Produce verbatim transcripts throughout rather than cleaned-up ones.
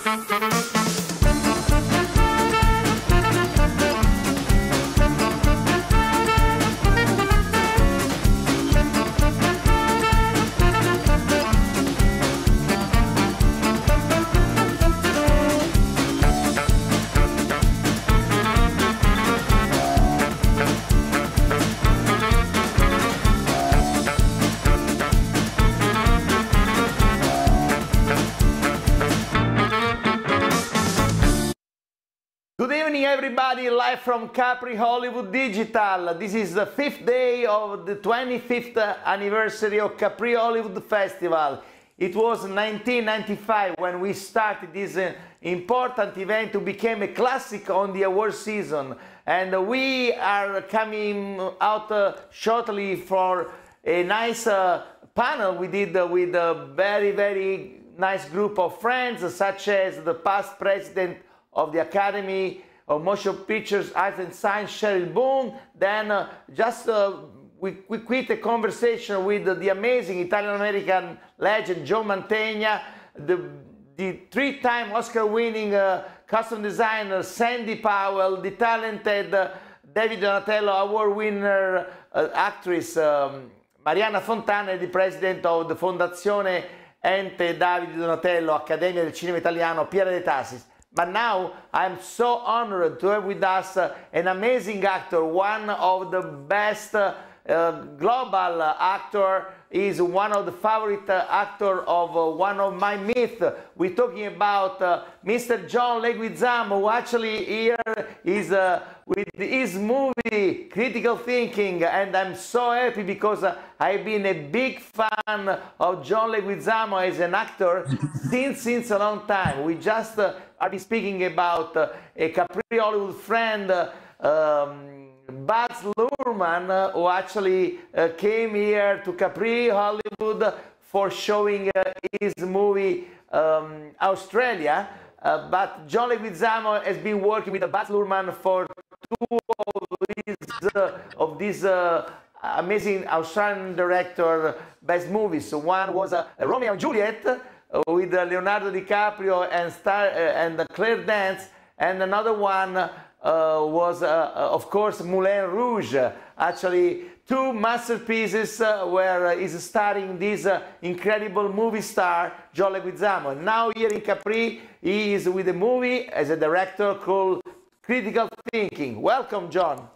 Good evening, everybody, live from Capri Hollywood Digital. This is the fifth day of the twenty-fifth anniversary of Capri Hollywood Festival. It was nineteen ninety-five when we started this uh, important event to become a classic on the award season. And we are coming out uh, shortly for a nice uh, panel we did uh, with a very, very nice group of friends, such as the past president of the Academy of Motion Pictures, Arts and Science, Cheryl Boone. Then uh, just uh, we, we quit a conversation with uh, the amazing Italian-American legend Joe Mantegna, the, the three-time Oscar-winning uh, costume designer Sandy Powell, the talented uh, David Donatello award winner uh, actress um, Mariana Fontana, the president of the Fondazione Ente Davide Donatello, Accademia del Cinema Italiano, Pierre De Tassis. But now I'm so honored to have with us uh, an amazing actor, one of the best uh, uh, global uh, actor. Is one of the favorite uh, actor of uh, one of my myths. We're talking about uh, Mister John Leguizamo, who actually here is uh, with his movie Critical Thinking, and I'm so happy because uh, I've been a big fan of John Leguizamo as an actor since since a long time. We just uh, are speaking about uh, a Capri Hollywood friend, uh, um, Baz Luhrmann, uh, who actually uh, came here to Capri Hollywood for showing uh, his movie um, Australia. Uh, but John Leguizamo has been working with Baz Luhrmann for two of these, uh, of these uh, amazing Australian director best movies. So one was uh, Romeo and Juliet uh, with uh, Leonardo DiCaprio and, Star, uh, and Claire Danes, and another one Uh, was, uh, uh, of course, Moulin Rouge. Uh, actually, two masterpieces uh, where uh, is starring this uh, incredible movie star, John Leguizamo. Now here in Capri, he is with a movie as a director called Critical Thinking. Welcome, John.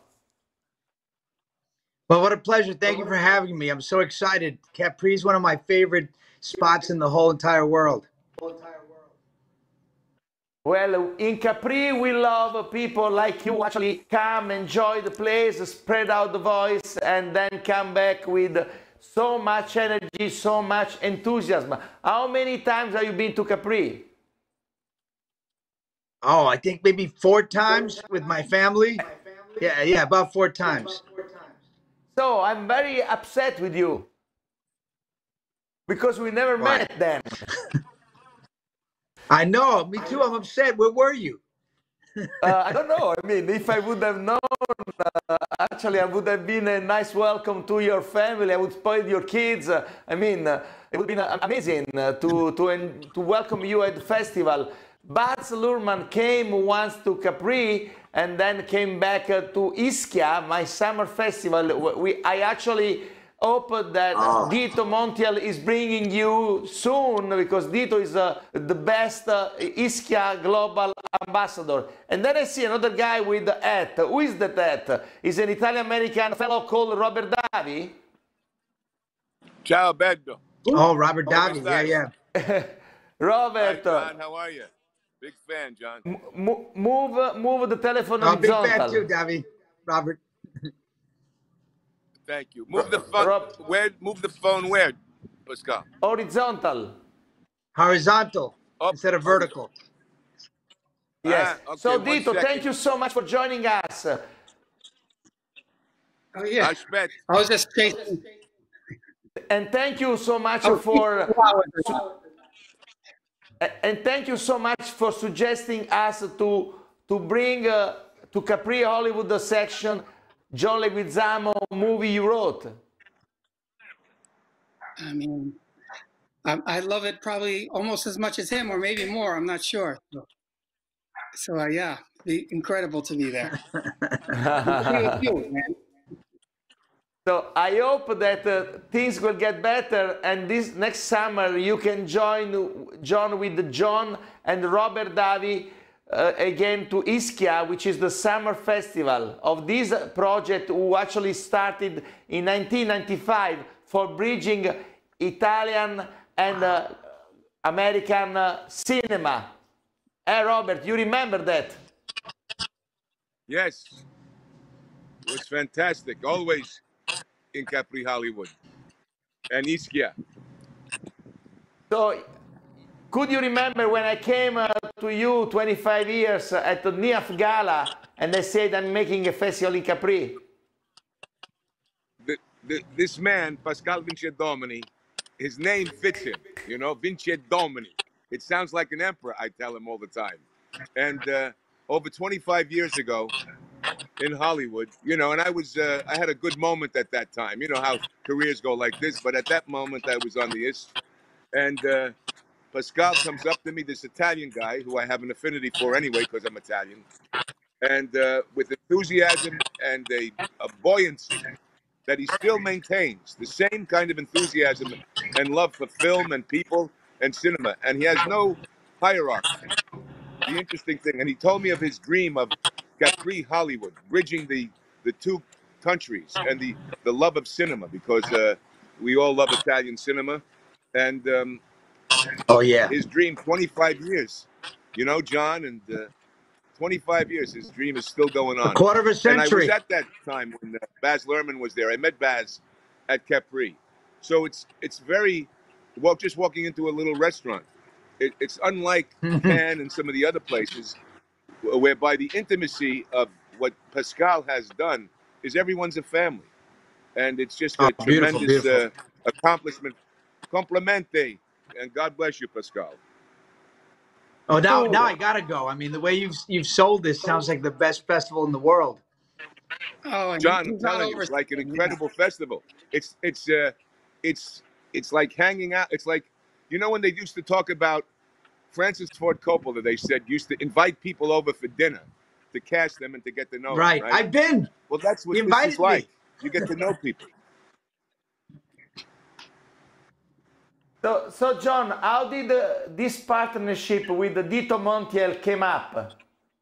Well, what a pleasure. Thank you for having me. I'm so excited. Capri is one of my favorite spots in the whole entire world. Well, in Capri, we love people like you actually come, enjoy the place, spread out the voice, and then come back with so much energy, so much enthusiasm. How many times have you been to Capri? Oh, I think maybe four times with my family. Yeah, yeah, about four times. So I'm very upset with you because we never Why? met then. I know, me too. I'm upset. Where were you? uh, I don't know. I mean, if I would have known, uh, actually, I would have been a nice welcome to your family. I would spoil your kids. Uh, I mean, uh, it would have been amazing uh, to, to, to welcome you at the festival. Baz Luhrmann came once to Capri and then came back uh, to Ischia, my summer festival. We, I actually hope that oh. Dito Montiel is bringing you soon, because Dito is uh, the best uh, Ischia global ambassador. And then I see another guy with the hat. Who is that hat? Is an Italian-American fellow called Robert Davi? Ciao, Alberto. Oh, Robert Davi. Yeah, yeah. Robert. Hi, John. How are you? Big fan, John. Move, move the telephone oh, horizontal. Big fan too, Davi. Robert. Thank you. Move the phone. Rob, where? Move the phone where, Pascal? Horizontal. Horizontal Up. instead of vertical. Yes. Ah, okay, so Dito, thank you so much for joining us. Oh yeah. I, I was just chasing. And thank you so much Oh, for. And thank you so much for suggesting us to to bring uh, to Capri Hollywood the section John Leguizamo movie you wrote. I mean, Um, I love it probably almost as much as him, or maybe more. I'm not sure. So, so uh, yeah, be incredible to be there. Be with you, man. So I hope that uh, things will get better, and this next summer you can join John with John and Robert Davi uh, again to Ischia, which is the summer festival of this project, who actually started in nineteen ninety-five for bridging Italian and uh, American uh, cinema. Hey, Robert, you remember that? Yes, it was fantastic. Always in Capri Hollywood and Ischia. So, could you remember when I came uh, to you twenty-five years at the N I A F Gala and I said I'm making a festival in Capri? The, the, this man, Pascal Vincedomini, his name fits him, you know, Vincedomini. It sounds like an emperor, I tell him all the time. And uh, over twenty-five years ago in Hollywood, you know, and I was, uh, I had a good moment at that time. You know how careers go like this, but at that moment I was on the I S. And uh, Pascal comes up to me, this Italian guy who I have an affinity for anyway because I'm Italian, and uh, with enthusiasm and a, a buoyancy that he still maintains, the same kind of enthusiasm and love for film and people and cinema, and he has no hierarchy. The interesting thing, and he told me of his dream of Capri Hollywood, bridging the, the two countries and the, the love of cinema, because uh, we all love Italian cinema. And um, oh yeah, his dream, twenty-five years, you know, John, and uh, twenty-five years, his dream is still going on. A quarter of a century. And I was at that time when uh, Baz Luhrmann was there. I met Baz at Capri. So it's it's very, well, just walking into a little restaurant. It, it's unlike Cannes and some of the other places, whereby the intimacy of what Pascal has done is everyone's a family. And it's just a oh, beautiful, tremendous beautiful. Uh, accomplishment. Complimente. And God bless you, Pascal. Oh, now now I gotta go. I mean, the way you've you've sold this sounds like the best festival in the world. Oh, John, I'm telling you, it's like an incredible yeah. festival. It's it's uh, it's it's like hanging out. It's like, you know, when they used to talk about Francis Ford Coppola, they said used to invite people over for dinner to cast them and to get to know right. them. Right, I've been. Well, that's what you this is like. Me. You get to know people. So, so John, how did uh, this partnership with Dito Montiel came up?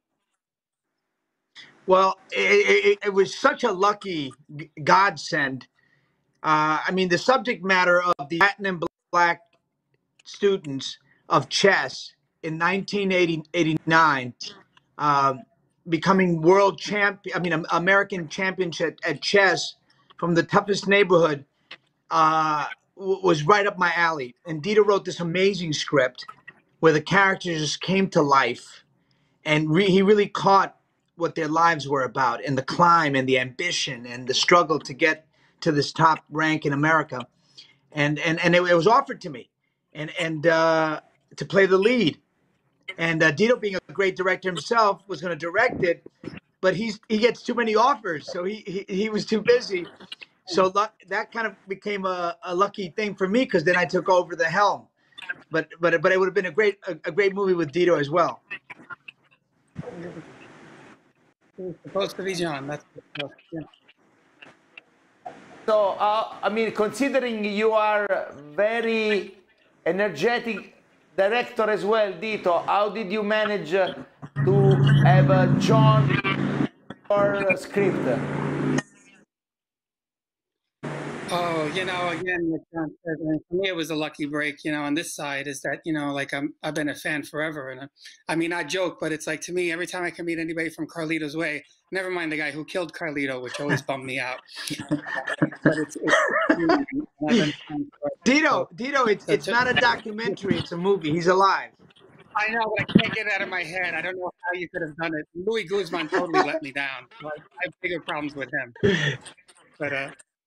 Well, it, it, it was such a lucky godsend. Uh, I mean, the subject matter of the Latin and Black students of chess in nineteen eighty-nine, uh, becoming world champion, I mean, American champions at, at chess from the toughest neighborhood, uh, was right up my alley. And Dito wrote this amazing script where the characters just came to life, and re he really caught what their lives were about, and the climb and the ambition and the struggle to get to this top rank in America. And and and it, it was offered to me, and and uh, to play the lead. And uh, Dito, being a great director himself, was going to direct it, but he's he gets too many offers, so he he, he was too busy. So that kind of became a, a lucky thing for me, because then I took over the helm. But but but it would have been a great a, a great movie with Dito as well. It was supposed to be John. That's yeah. So uh, I mean, considering you are very energetic director as well, Dito, how did you manage uh, to have uh, John or script? Oh, you know, again, for me, it was a lucky break, you know, on this side is that, you know, like I'm, I've been a fan forever. And I, I mean, I joke, but it's like, to me, every time I can meet anybody from Carlito's Way, never mind the guy who killed Carlito, which always bummed me out. But it's, it's Dito, Dito, it's, it's not a documentary, it's a movie. He's alive. I know, but I can't get it out of my head. I don't know how you could have done it. Louis Guzman totally let me down. So I, I have bigger problems with him. But, uh,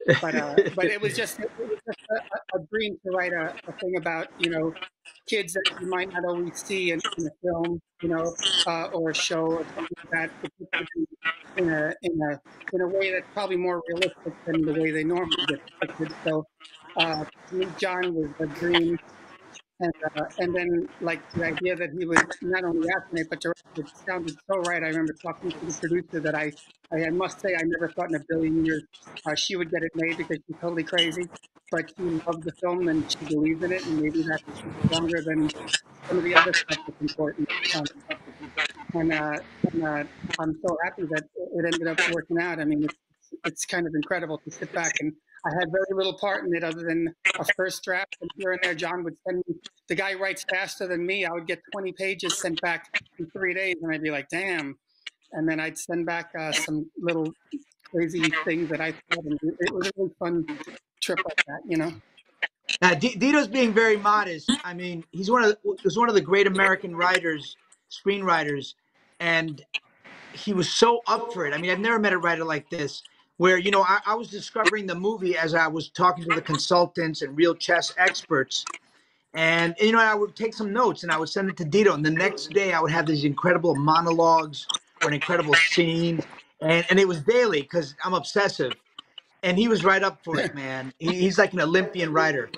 but uh, but it was just, it was just a, a dream to write a, a thing about, you know, kids that you might not always see in, in a film, you know, uh, or a show or something like that, but in a in a in a way that's probably more realistic than the way they normally get depicted. So uh, to me, John was a dream. And, uh, and then, like, the idea that he would not only act but direct, it sounded so right. I remember talking to the producer that I, I, I must say, I never thought in a billion years uh, she would get it made because she's totally crazy. But she loved the film and she believed in it, and maybe that's stronger than some of the other stuff that's important. Um, and uh, and uh, I'm so happy that it ended up working out. I mean, it's, it's kind of incredible to sit back, and I had very little part in it other than a first draft. And here and there, John would send me, the guy writes faster than me. I would get twenty pages sent back in three days, and I'd be like, damn. And then I'd send back uh, some little crazy things that I thought, and it was a really fun trip like that, you know? Now, D- Dito's being very modest. I mean, he's one of the, was one of the great American writers, screenwriters, and he was so up for it. I mean, I've never met a writer like this, where, you know, I, I was discovering the movie as I was talking to the consultants and real chess experts. And, you know, I would take some notes and I would send it to Dito. And the next day I would have these incredible monologues or an incredible scene. And, and it was daily because I'm obsessive. And he was right up for it, man. He, he's like an Olympian writer.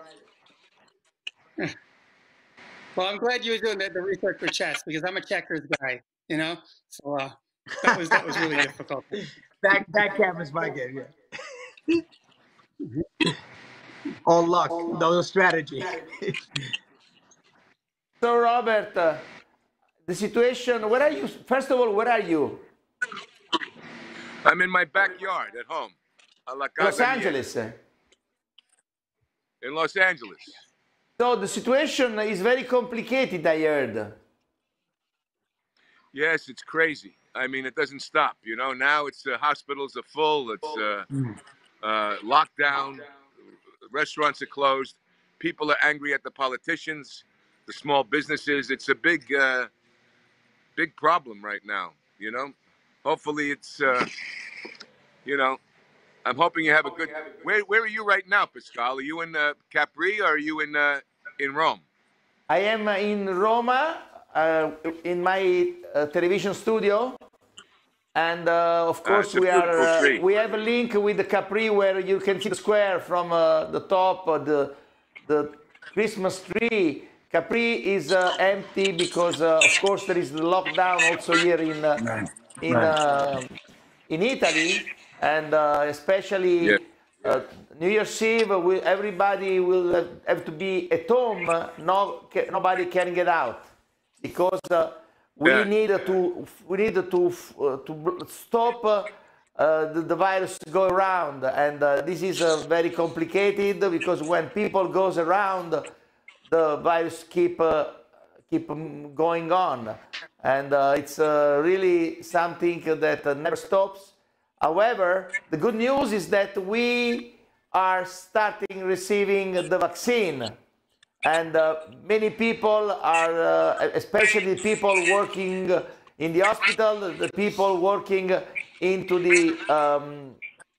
Well, I'm glad you were doing the, the research for chess because I'm a checkers guy, you know? So uh, that was that was really difficult. Back, backgammon was my game, yeah. All luck, no strategy. So, Robert, uh, the situation, where are you? First of all, where are you? I'm in my backyard at home. A la casa Los mia. Angeles. In Los Angeles. So the situation is very complicated, I heard. Yes, it's crazy. I mean, it doesn't stop. You know, now it's uh, hospitals are full. It's uh, uh, lockdown. Restaurants are closed. People are angry at the politicians, the small businesses. It's a big, uh, big problem right now. You know, hopefully it's, uh, you know, I'm hoping you have a good. Where Where are you right now, Pascal? Are you in uh, Capri or are you in uh, in Rome? I am in Roma, uh, in my uh, television studio, and uh, of course uh, we are. Uh, we have a link with the Capri where you can see the square from uh, the top of the the Christmas tree. Capri is uh, empty because, uh, of course, there is the lockdown also here in uh, Right. in Right. uh, in Italy. And uh, especially Yeah. uh, New Year's Eve, we, everybody will have, have to be at home. No, nobody can get out because uh, we Yeah. need to we need to uh, to stop uh, uh, the, the virus to go around, and uh, this is uh, very complicated because when people goes around, the virus keep uh, keep going on, and uh, it's uh, really something that uh, never stops. However, the good news is that we are starting receiving the vaccine, and uh, many people are, uh, especially people working in the hospital, the people working into the um,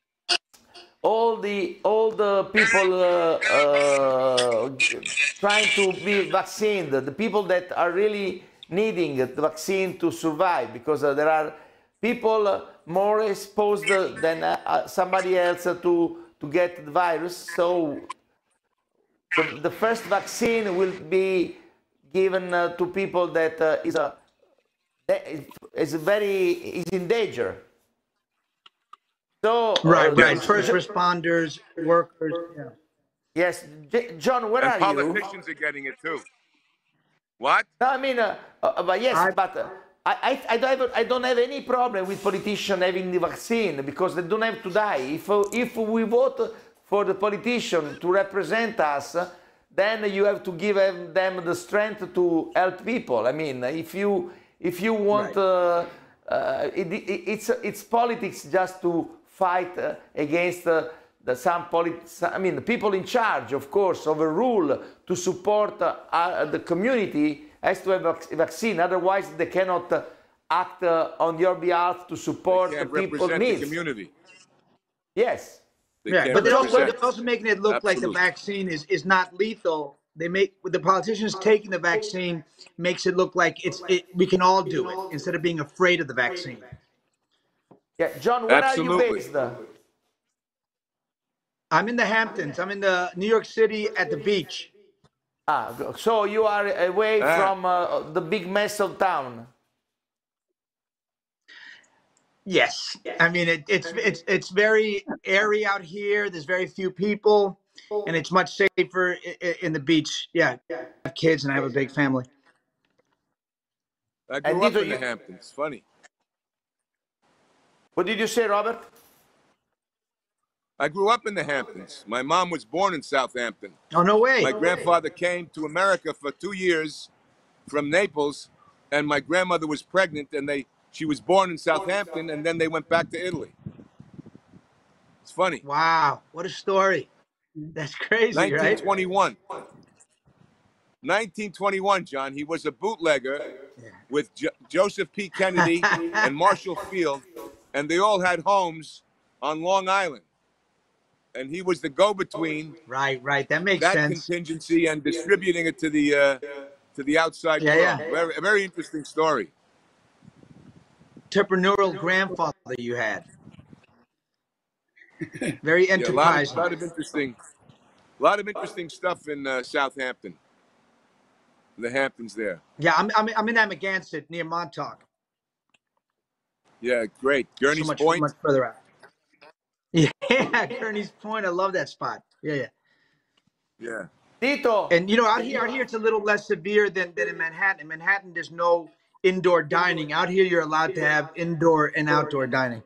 all the all the people uh, uh, trying to be vaccinated, the people that are really needing the vaccine to survive, because uh, there are people uh, more exposed than uh, uh, somebody else uh, to to get the virus. So the, the first vaccine will be given uh, to people that uh, is a is very is in danger. So Right, uh, right. First responders, workers. Yeah. Yes, J John, where And are politicians you? are getting it too. What? No, I mean, uh, uh, but yes, I- but. Uh, I, I, I, don't have, I don't have any problem with politicians having the vaccine because they don't have to die. If, uh, if we vote for the politician to represent us, then you have to give them the strength to help people. I mean, if you, if you want, Right. uh, uh, it, it, it's, it's politics just to fight uh, against uh, the, some polit I mean, the people in charge, of course, of a rule to support uh, uh, the community has to have a vaccine, otherwise they cannot uh, act uh, on your behalf to support They the can't people's represent the needs. community. Yes. They Yeah, can't but they're also, represent. they're also making it look Absolutely. like the vaccine is, is not lethal. They make the politicians taking the vaccine makes it look like it's it, we can all do it instead of being afraid of the vaccine. Yeah, John, where Absolutely. are you based? I'm in the Hamptons. I'm in the New York City at the beach. Ah, so you are away Ah. from uh, the big mess of town. Yes, I mean it, it's it's it's very airy out here. There's very few people, and it's much safer in, in the beach. Yeah, I have kids and I have a big family. I And grew up Dito, in the you- Hamptons. Funny. What did you say, Robert? I grew up in the Hamptons. My mom was born in Southampton. Oh no way! My grandfather came to America for two years from Naples, and my grandmother was pregnant, and they she was born in Southampton, and then they went back to Italy. It's funny. Wow, what a story! That's crazy, nineteen right? twenty-one. nineteen twenty-one, John. He was a bootlegger with jo Joseph P. Kennedy and Marshall Field, and they all had homes on Long Island. And he was the go-between Right, right. That makes that sense. contingency and distributing it to the uh, to the outside Yeah, world. yeah. Very, a very interesting story. Entrepreneurial grandfather you had. Very Yeah, a lot of, enterprising. lot of interesting, a lot of interesting stuff in uh, Southampton, the Hamptons there. Yeah, I'm I'm I'm in Amagansett near Montauk. Yeah, great. Gurney's so much, Point. much further out. Yeah, Gurney's Point. I love that spot. Yeah, yeah. Yeah. Tito, And you know, out here, out here, it's a little less severe than, than in Manhattan. In Manhattan, there's no indoor dining. Out here, you're allowed to have indoor and outdoor dining.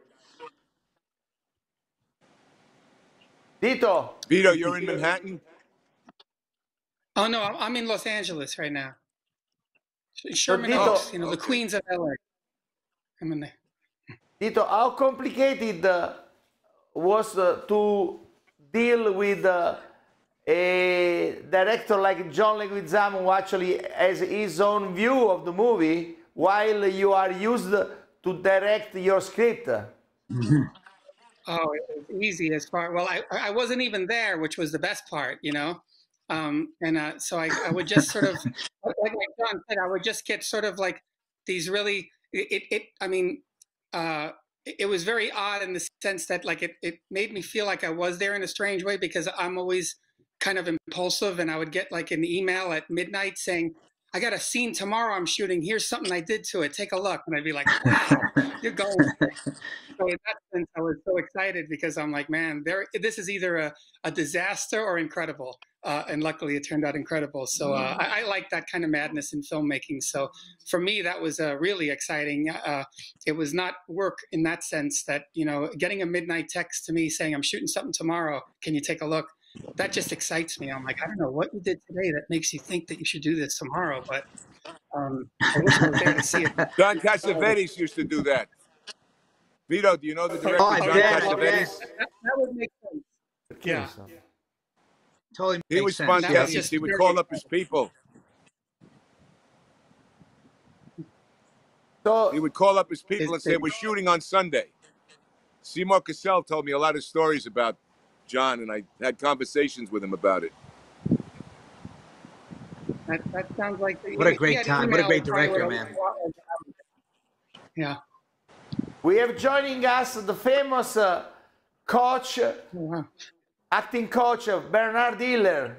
Tito, Vito, you're in Manhattan? Oh no, I'm I'm in Los Angeles right now. Sherman Tito- Oaks, you know, the Okay. Queens of L A. I'm in there. Tito, how complicated uh, was uh, to deal with uh, a director like John Leguizamo, who actually has his own view of the movie, while you are used to direct your script? Oh, it was easy as far. Well, I I wasn't even there, which was the best part, you know. Um, and uh, so I, I would just sort of, like, like John said, I would just get sort of like these really. It it. it I mean, uh, it, it was very odd in the sense that like it it made me feel like I was there in a strange way because I'm always kind of impulsive, and I would get like an email at midnight saying, "I got a scene tomorrow I'm shooting. Here's something I did to it. Take a look." And I'd be like, "Wow, you're going." So in that sense, I was so excited because I'm like, man, there. This is either a, a disaster or incredible, uh, and luckily it turned out incredible. So uh, I, I like that kind of madness in filmmaking. So for me, that was uh, really exciting. Uh, it was not work in that sense that, you know, getting a midnight text to me saying I'm shooting something tomorrow. Can you take a look? That just excites me. I'm like, I don't know what you did today that makes you think that you should do this tomorrow, but um, I wish I was there to see it. John Cassavetes used to do that. Vito, do you know the director Oh, I John bet, I Cassavetes? bet. That, that would make sense. Yeah. Totally He makes was sense. spontaneous. just He would very call up his people. So, He would call up his people and Is- say, "We're shooting on Sunday." Seymour Cassell told me a lot of stories about John, and I had conversations with him about it. That, that sounds like What a he great had time. What a email great probably director, with a- man. Yeah. we have joining us the famous uh, coach, Oh, wow. acting coach of Bernard Hiller.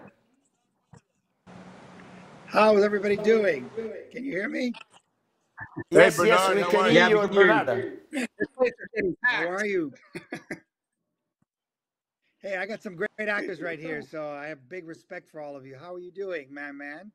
How is everybody doing? Can you hear me? Yes, Bernard, yes, we how can are hear you? you, Yeah, we can hear you. Bernard. This place is getting How packed. are you? Hey, I got some great actors right here, so I have big respect for all of you. How are you doing, man, man?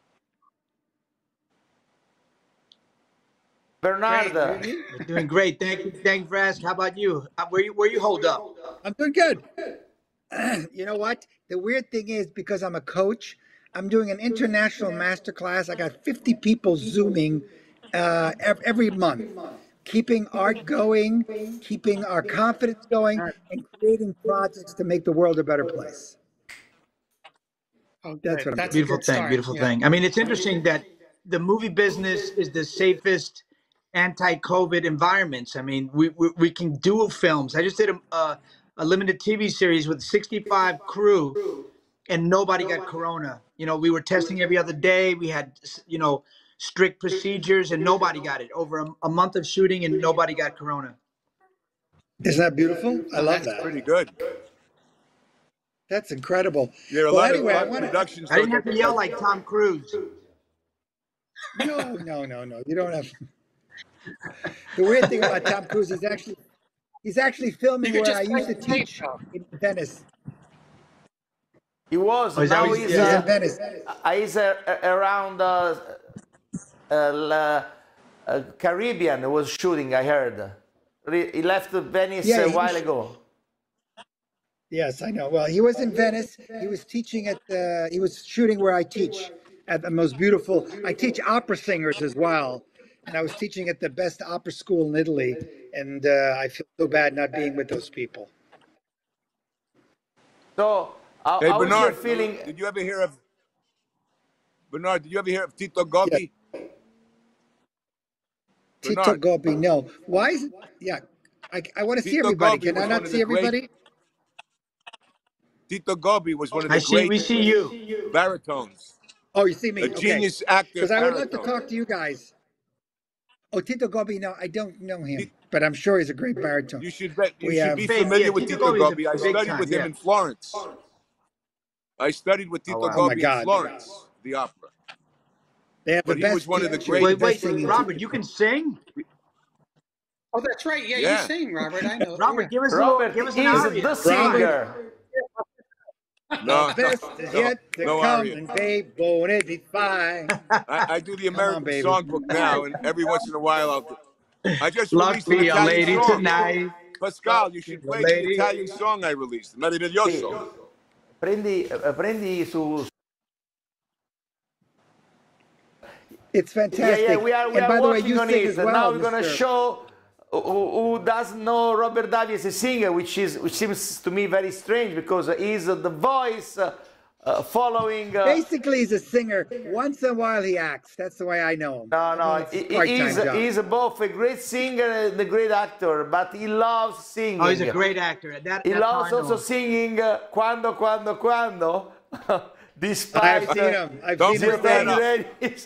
Bernard, Great, you- You're doing great. Thank you. Thank you for asking. How about you? Uh, Where you where you hold up? I'm doing good. You know what? The weird thing is because I'm a coach, I'm doing an international master class. I got fifty people Zooming uh, ev- every month, keeping art going, keeping our confidence going, and creating projects to make the world a better place. Oh, That's good. what I'm That's a Beautiful good thing. start. Beautiful Yeah. thing. I mean, it's interesting that the movie business is the safest anti-COVID environments. I mean, we we, we can do films. I just did a, a a limited T V series with sixty-five crew, and nobody got corona. You know, we were testing every other day. We had, you know, strict procedures, and nobody got it. Over a, a month of shooting, and nobody got corona. Isn't that beautiful? I love That's that. pretty good. That's incredible. There are a Well, lot anyway, I of wanna- productions. I didn't have to yell like Tom Cruise. No, no, no, no. You don't have. The weird thing about Tom Cruise, he's actually he's actually filming You could where I just used to play the tape, teach though. in Venice. He was. Oh, is that now what he's, he's- He's uh, in Venice. uh, he's uh, uh, around uh, uh, la- uh, Caribbean. Was shooting. I heard. Re- He left Venice Yeah, a he while was- ago. Yes, I know. Well, he was in Venice. He was teaching at the, he was shooting where I teach at the most beautiful, I teach opera singers as well. And I was teaching at the best opera school in Italy. And uh, I feel so bad not being with those people. So, how, Hey, how is your Bernard, feeling? did you ever hear of Bernard? Did you ever hear of Tito Gobbi? Tito Bernard. Gobbi, no. Why is it? Yeah. I, I want to see Tito everybody. Gobbi Can I was not one of see the great- everybody? Tito Gobbi was one of the I see. great We see you. baritones, Oh, you see me. a Okay. genius actor. Because I would love to baritone. talk to you guys. Oh, Tito Gobbi, no, I don't know him. But I'm sure he's a great baritone. You should bet. You We should have- be Big- familiar yeah, with Tito Tito Gobbi is a Gobbi. I big studied time, with him yeah. in Florence. I studied with Tito wow. Oh, my Gobbi in God. Florence, the opera. They have But the he was best one of the teacher, great- the Wait, best wait, singing Robert, teacher. you can sing? Oh, that's right. Yeah, Yeah. you sing, Robert. I know. Robert, yeah. give us a Robert little, give us is an aria. the singer. No, Best is no, yet to no come, aria. and babe, won't it be fine? I, I do the American baby. Songbook now, and every once in a while I'll. I just released an Lucky a Italian lady song. tonight. Pascal, you should play the Lady. Italian song I released, Meraviglioso. Prendi, eh, prendi su. It's Yeah, fantastic. yeah, we are, we and are by the way, working you on sing it. as well, Now we're gonna Mister show who, who doesn't know Robert Davi as a singer, which is which seems to me very strange because he's uh, the voice uh, uh, following. Uh, Basically, he's a singer. Once in a while, he acts. That's the way I know him. no, no, It's a he, he- part-time he's, job. he's both a great singer and a great actor, but he loves singing. Oh, he's a great actor. That, He that's how loves I know also him. singing uh, Quando, Quando, Quando, despite I've seen him. I've Don't seen him. bring that sing. up. ladies.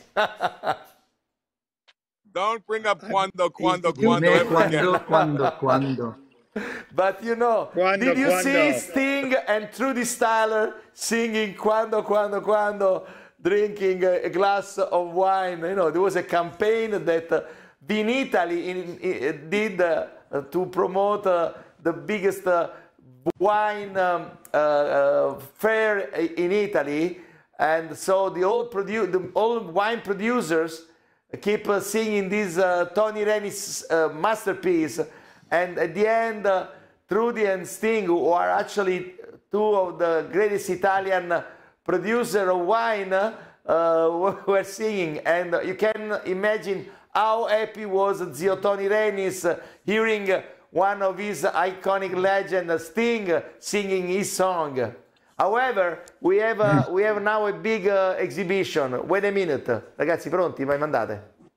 Don't bring up Quando, Quando, he's- Quando Me ever again. Quando, quando, quando. But you know, Quando, did you quando. see Sting and Trudy Styler singing Quando, Quando, Quando, drinking a, a glass of wine? You know, there was a campaign that uh, Vinitaly in, in, did uh, to promote uh, the biggest uh, wine um, uh, uh, fair in Italy. And so the old, produ- the old wine producers keep uh, singing this uh, Tony Reni's uh, masterpiece. And at the end, uh, Trudy and Sting, who are actually two of the greatest Italian producer of wine, uh, were singing. And you can imagine how happy was Zio Tony Renis uh, hearing one of his iconic legends, Sting, singing his song. However, we have, uh, we have now a big uh, exhibition. Wait a minute. Ragazzi, pronti? Vai, mandate.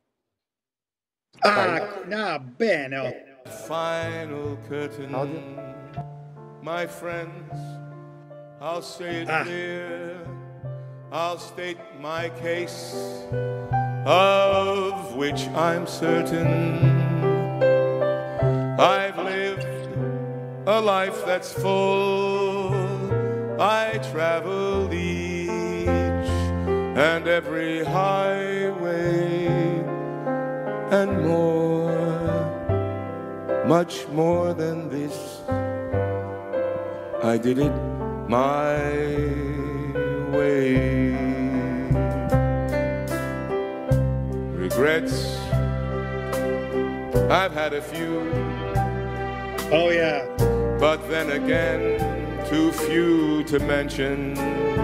Ah, no, bene. Final curtain, my friends, I'll say it Ah. clear, I'll state my case, of which I'm certain. I've lived a life that's full, I traveled each and every highway and more. Much more than this, I did it my way. Regrets, I've had a few, Oh, yeah. but then again, too few to mention.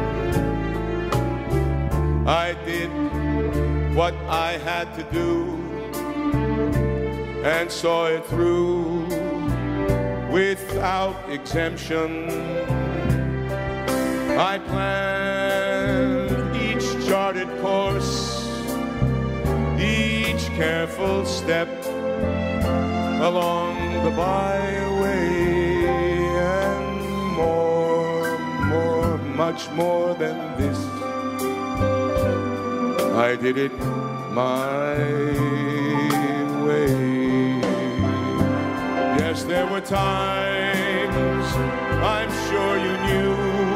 I did what I had to do and saw it through without exemption. I planned each charted course, each careful step along the byway, much more than this. I did it my way. Yes, there were times, I'm sure you knew,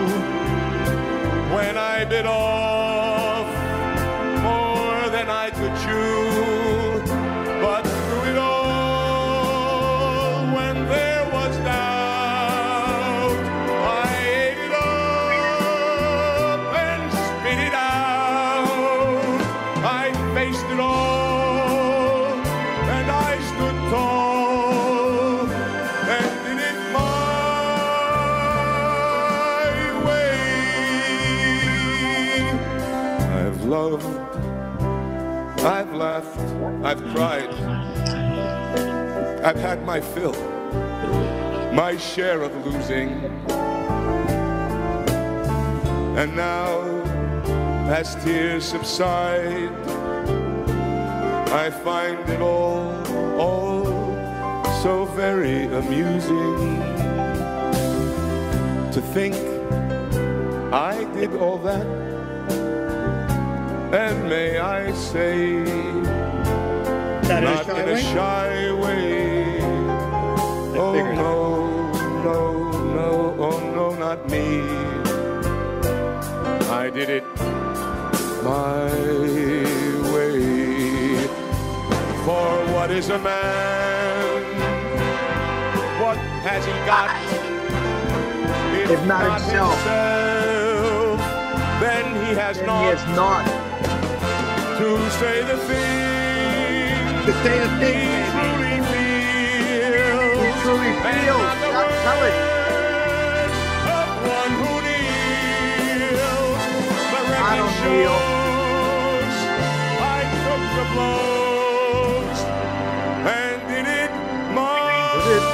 when I bit off more than I could chew. But through it all, when there was doubt, I ate it up and spit it out. I faced it all, and I stood tall, and did it my way. I've loved, I've laughed, I've cried, I've had my fill, my share of losing. And now, as tears subside, I find it all, all so very amusing to think I did all that. And may I say, Not in a not shy in a way? shy way. Oh figured. no, no, no, oh no, not me. I did it my way. For what is a man? What has he got? If not himself. himself, then he has And not he is not. to say the things To say the he thing, baby. truly feels. He truly And feels. not the Tell- tell it. words of one who kneels. The I record don't kneel. shows I took the blows and did it my Was it?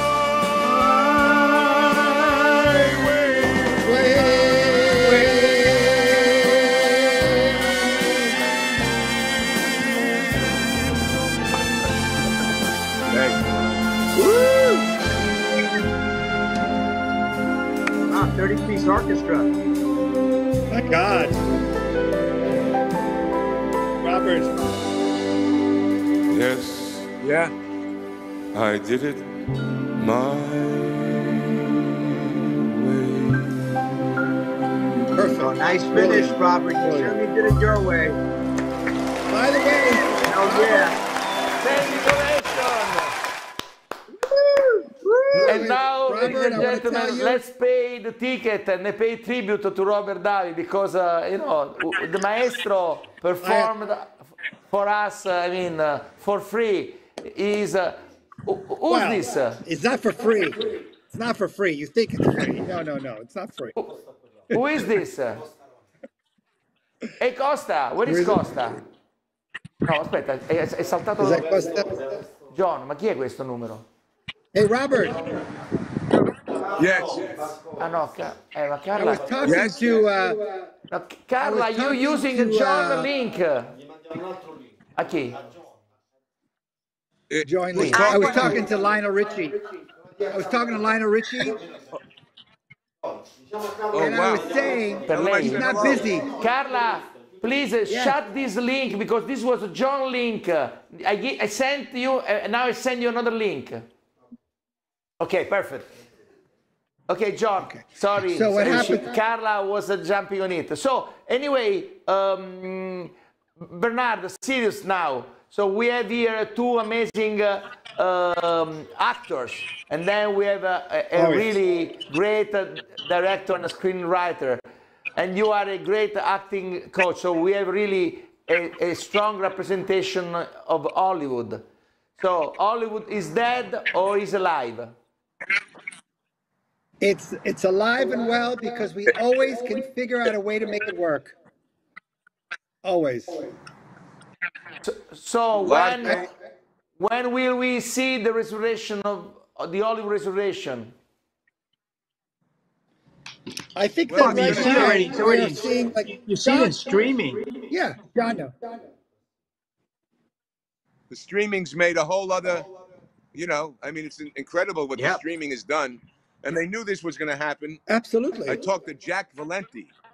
Ah, thirty-piece orchestra. My God. Robert. Yes, Yeah. I did it my way. Perfect. Oh, nice finish, Robert. You certainly did it your way. By the way, Oh, yeah. And now, Robert, ladies and I wanna gentlemen, tell you- let's pay the ticket and pay tribute to Robert Davi because, uh, you know, the maestro performed for us, uh, I mean, uh, for free. Is uh, who- who's well, this? uh? it's not for free. It's not for free. You think it's free. No, no, no. It's not free. Who is this? Hey Costa, where is Where is it? Costa? No, aspetta, è, è saltato Is that Costa? John, ma chi è questo numero? Hey, Robert. Yes. Ah no, Ca- eh, ma I Carla, was talking Yes. to. Uh, no, Carla, I was you talking using to, a John uh, link? A chi? It- join was Lee. I was talking- talking to Lionel Richie. I was talking to Lionel Richie, Oh, and I wow. was saying Per lei. he's not busy. Carla, please uh, Yeah. shut this link because this was a John link. I, gi- I sent you, uh, now I send you another link. Okay, perfect. Okay, John, sorry. So what uh, she- happened- Carla was uh, jumping on it. So anyway, um, Bernard, serious now. So we have here two amazing uh, um, actors, and then we have a, a, a Oh, yes. really great uh, director and a screenwriter. And you are a great acting coach, so we have really a, a strong representation of Hollywood. So Hollywood is dead or is alive? It's it's alive and well because we always can figure out a way to make it work. Always. So, so Lot- when when will we see the resurrection of, of the Hollywood resurrection? I think Well, that I mean, right you see now already- it's we already- are seeing like You see it in streaming. yeah, John. No. The streaming's made a whole other, you know, I mean, it's incredible what the Yep. streaming has done. And they knew this was going to happen. Absolutely. I talked to Jack Valenti,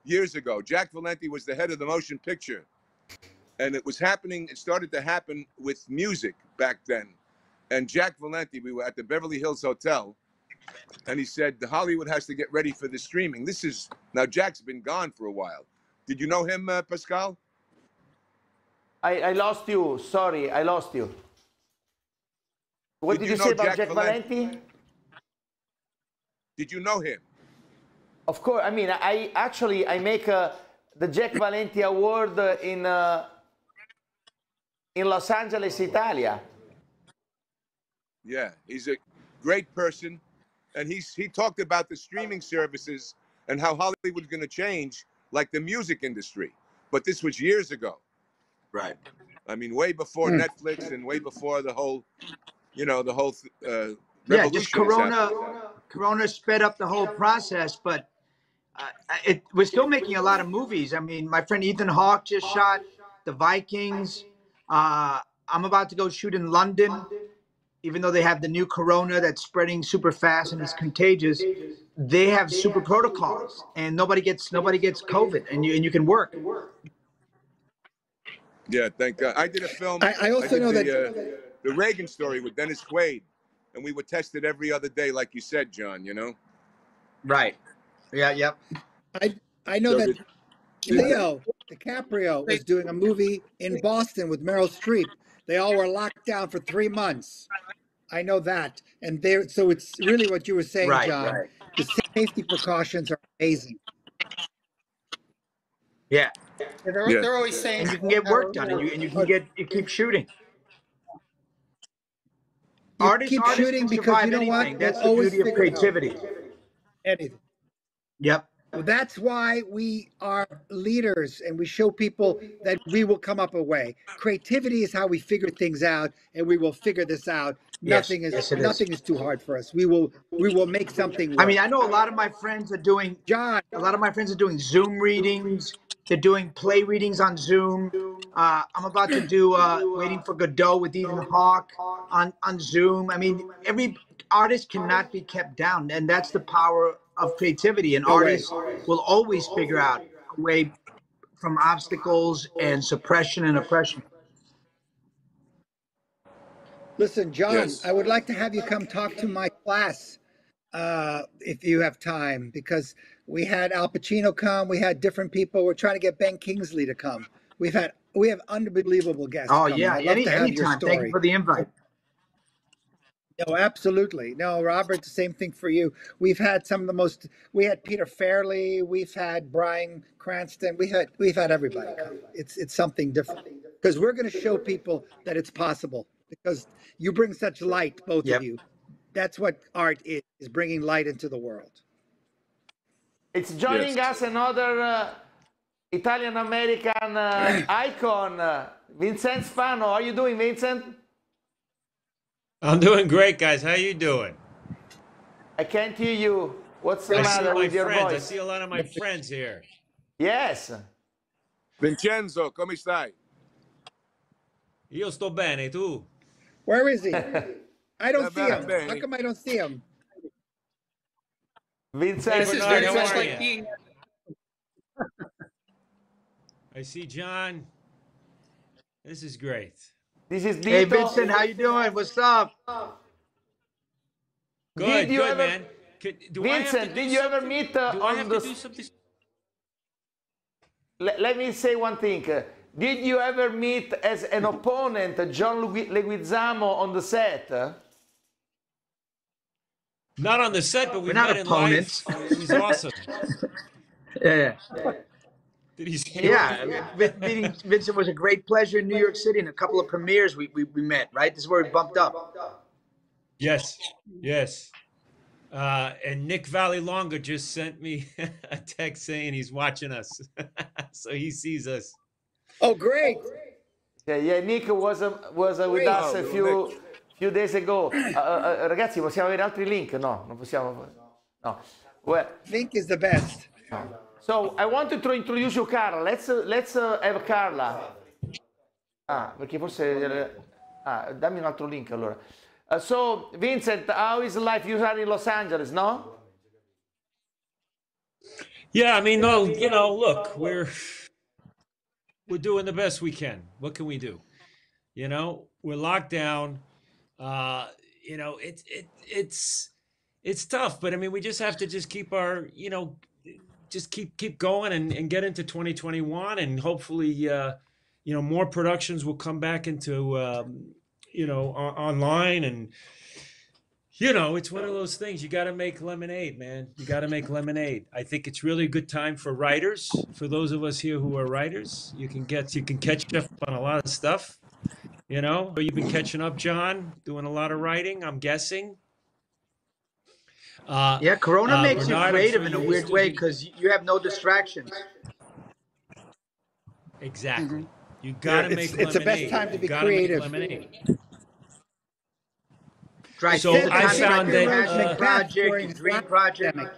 years ago. Jack Valenti was the head of the motion picture. And it was happening, it started to happen with music back then. And Jack Valenti, we were at the Beverly Hills Hotel, and he said, Hollywood has to get ready for the streaming. This is, now Jack's been gone for a while. Did you know him, uh, Pascal? I, I lost you, sorry, I lost you. What did, Did you, you say know about Jack Jack Valenti? Valenti? Did you know him? Of course, I mean, I actually, I make uh, the Jack Valenti Award uh, in, uh, in Los Angeles, Italia. Yeah, he's a great person. And he's, he talked about the streaming services and how Hollywood's going to change, like the music industry. But this was years ago. Right. I mean, way before Mm. Netflix and way before the whole, you know, the whole uh, Yeah, just revolution is Corona. happening. Corona sped up the whole process, but uh, it we're still making a lot of movies. I mean, my friend Ethan Hawke just shot The Vikings. Uh, I'm about to go shoot in London, even though they have the new Corona that's spreading super fast and it's contagious. They have super protocols, and nobody gets nobody gets COVID, and you and you can work. Yeah, thank God. I did a film. I, I also did know the, that uh, the Reagan story with Dennis Quaid, and we were tested every other day, like you said, John. You know. Right. Yeah. Yep. I I know So that did- Leo DiCaprio was doing a movie in Boston with Meryl Streep. They all were locked down for three months. I know that, and there. So it's really what you were saying, Right, John. right. The safety precautions are amazing. Yeah. They're, Yeah. they're always saying And you can get work done, and you and you can get you keep shooting. You Artists, keep artists shooting can because survive you know what? anything. They'll That's the always beauty of figure it out. creativity. Anything. Yep. Well, that's why we are leaders, and we show people that we will come up a way. Creativity is how we figure things out, and we will figure this out. Yes, Nothing is yes, it is. nothing is too hard for us. We will we will make something work. I mean, I know a lot of my friends are doing John, a lot of my friends are doing Zoom readings. They're doing play readings on Zoom. Uh, I'm about to do uh, Waiting for Godot with Ethan Hawke on, on Zoom. I mean, every artist cannot be kept down, and that's the power of creativity. And No way. artists will always figure out a way from obstacles and suppression and oppression. listen, John, Yes. I would like to have you come talk to my class uh, if you have time, because we had Al Pacino come, we had different people. We're trying to get Ben Kingsley to come. We've had we have unbelievable guests. Oh coming. yeah, I'd love Any to have your anytime. story. Thank you for the invite. No, absolutely. No, Robert, the same thing for you. We've had some of the most, we had Peter Fairley, we've had Bryan Cranston, we had we've had everybody come. It's it's something different. Because we're gonna show people that it's possible. Because you bring such light, both Yep. of you. That's what art is, is bringing light into the world. It's joining Yes. us another uh, Italian American uh, icon, uh, Vincent Spano. How are you doing, Vincent? I'm doing great, guys. How you doing? I can't hear you. What's the I see matter my with your friends. I voice? see a lot of my friends here. Yes. Vincenzo, come stai? Io sto bene, tu? Where is he? I don't see Yeah, him. man. How come I don't see him? Vincent, This is Bernard, very how much are like you? being. I see John. This is great. this is Dito. Hey Vincent, how you doing? What's up? Good, you good, ever- man. Could, do I have to Vincent, do did you ever something? meet uh, Do I on have the... to do something? Let, let me say one thing. Uh, Did you ever meet as an opponent John Lugui- Leguizamo on the set? Uh, Not on the set, but we We're not met in opponents. life. He's awesome. Yeah. Did he? Yeah. I mean, Vin- meeting Vincent was a great pleasure in New York City, and a couple of premieres we, we, we met, right? This is where we bumped up. Yes, yes. Uh, and Nick Vallelonga just sent me a text saying he's watching us, so he sees us. Oh, great. yeah, yeah, Nick was, uh, was uh, with us a Oh, few, few days ago. Uh, uh, ragazzi, possiamo avere altri link? No, non possiamo. No. Well, Vink is the best. so I wanted to introduce you, Carla. Let's, uh, let's uh, have Carla. Ah, perché forse... Ah, dammi un altro link allora. Uh, so, Vincent, how is life? You are in Los Angeles, no? Yeah, I mean, no, you know, look, we're we're doing the best we can. What can we do? You know, we're locked down. Uh, you know, it's it it's it's tough, but I mean, we just have to just keep our, you know, just keep keep going and, and get into twenty twenty-one, and hopefully, uh, you know, more productions will come back into, um, you know, o- online. And you know, it's one of those things. You got to make lemonade, man. You got to make lemonade. I think it's really a good time for writers. For those of us here who are writers, you can get you can catch up on a lot of stuff. You know, so you've been catching up, John, doing a lot of writing, I'm guessing. Uh, Yeah, Corona uh, makes you Bernard, I'm sure creative in a you're weird still way be because you have no distractions. exactly. Mhm. You Yeah, got to it's make it's the best lemonade. time to You be got to make creative. lemonade. Try It So take said the I that time to write found your Shakespeare that wrote passion uh, Macbeth project, during your the dream last project. pandemic.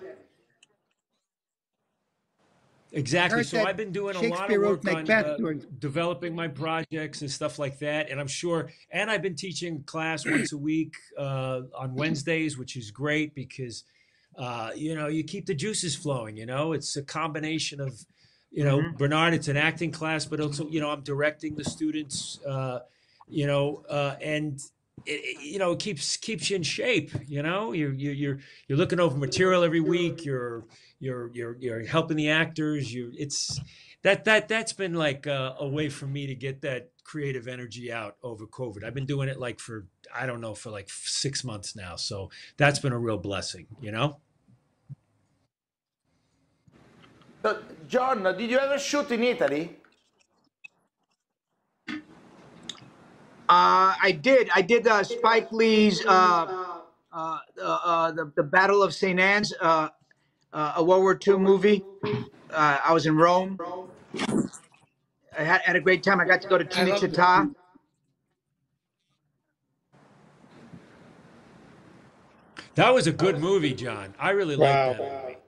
I exactly. heard So that I've been doing a lot of Shakespeare wrote work on Macbeth uh, during. developing my projects and stuff like that. And I'm sure, and I've been teaching class once a week uh, on Wednesdays, which is great because, uh, you know, you keep the juices flowing. You know, it's a combination of, you know, Hmm. Bernard, it's an acting class, but also, you know, I'm directing the students, uh, you know, uh, and it, it, you know, it keeps keeps you in shape. You know, you're you're you're you're looking over material every week. You're you're you're you're helping the actors. You it's that that that's been like uh, a way for me to get that creative energy out over COVID. I've been doing it like for I don't know for like six months now. So that's been a real blessing. You know. So, John, did you ever shoot in Italy? Uh, I did. I did uh, Spike Lee's uh, uh, uh, uh, the the Battle of Saint Anne's, uh, uh, a World War Two movie. Uh, I was in Rome. I had, had a great time. I got to go to I love this. Cinecittà. That was a good movie, John. I really liked that Wow. movie.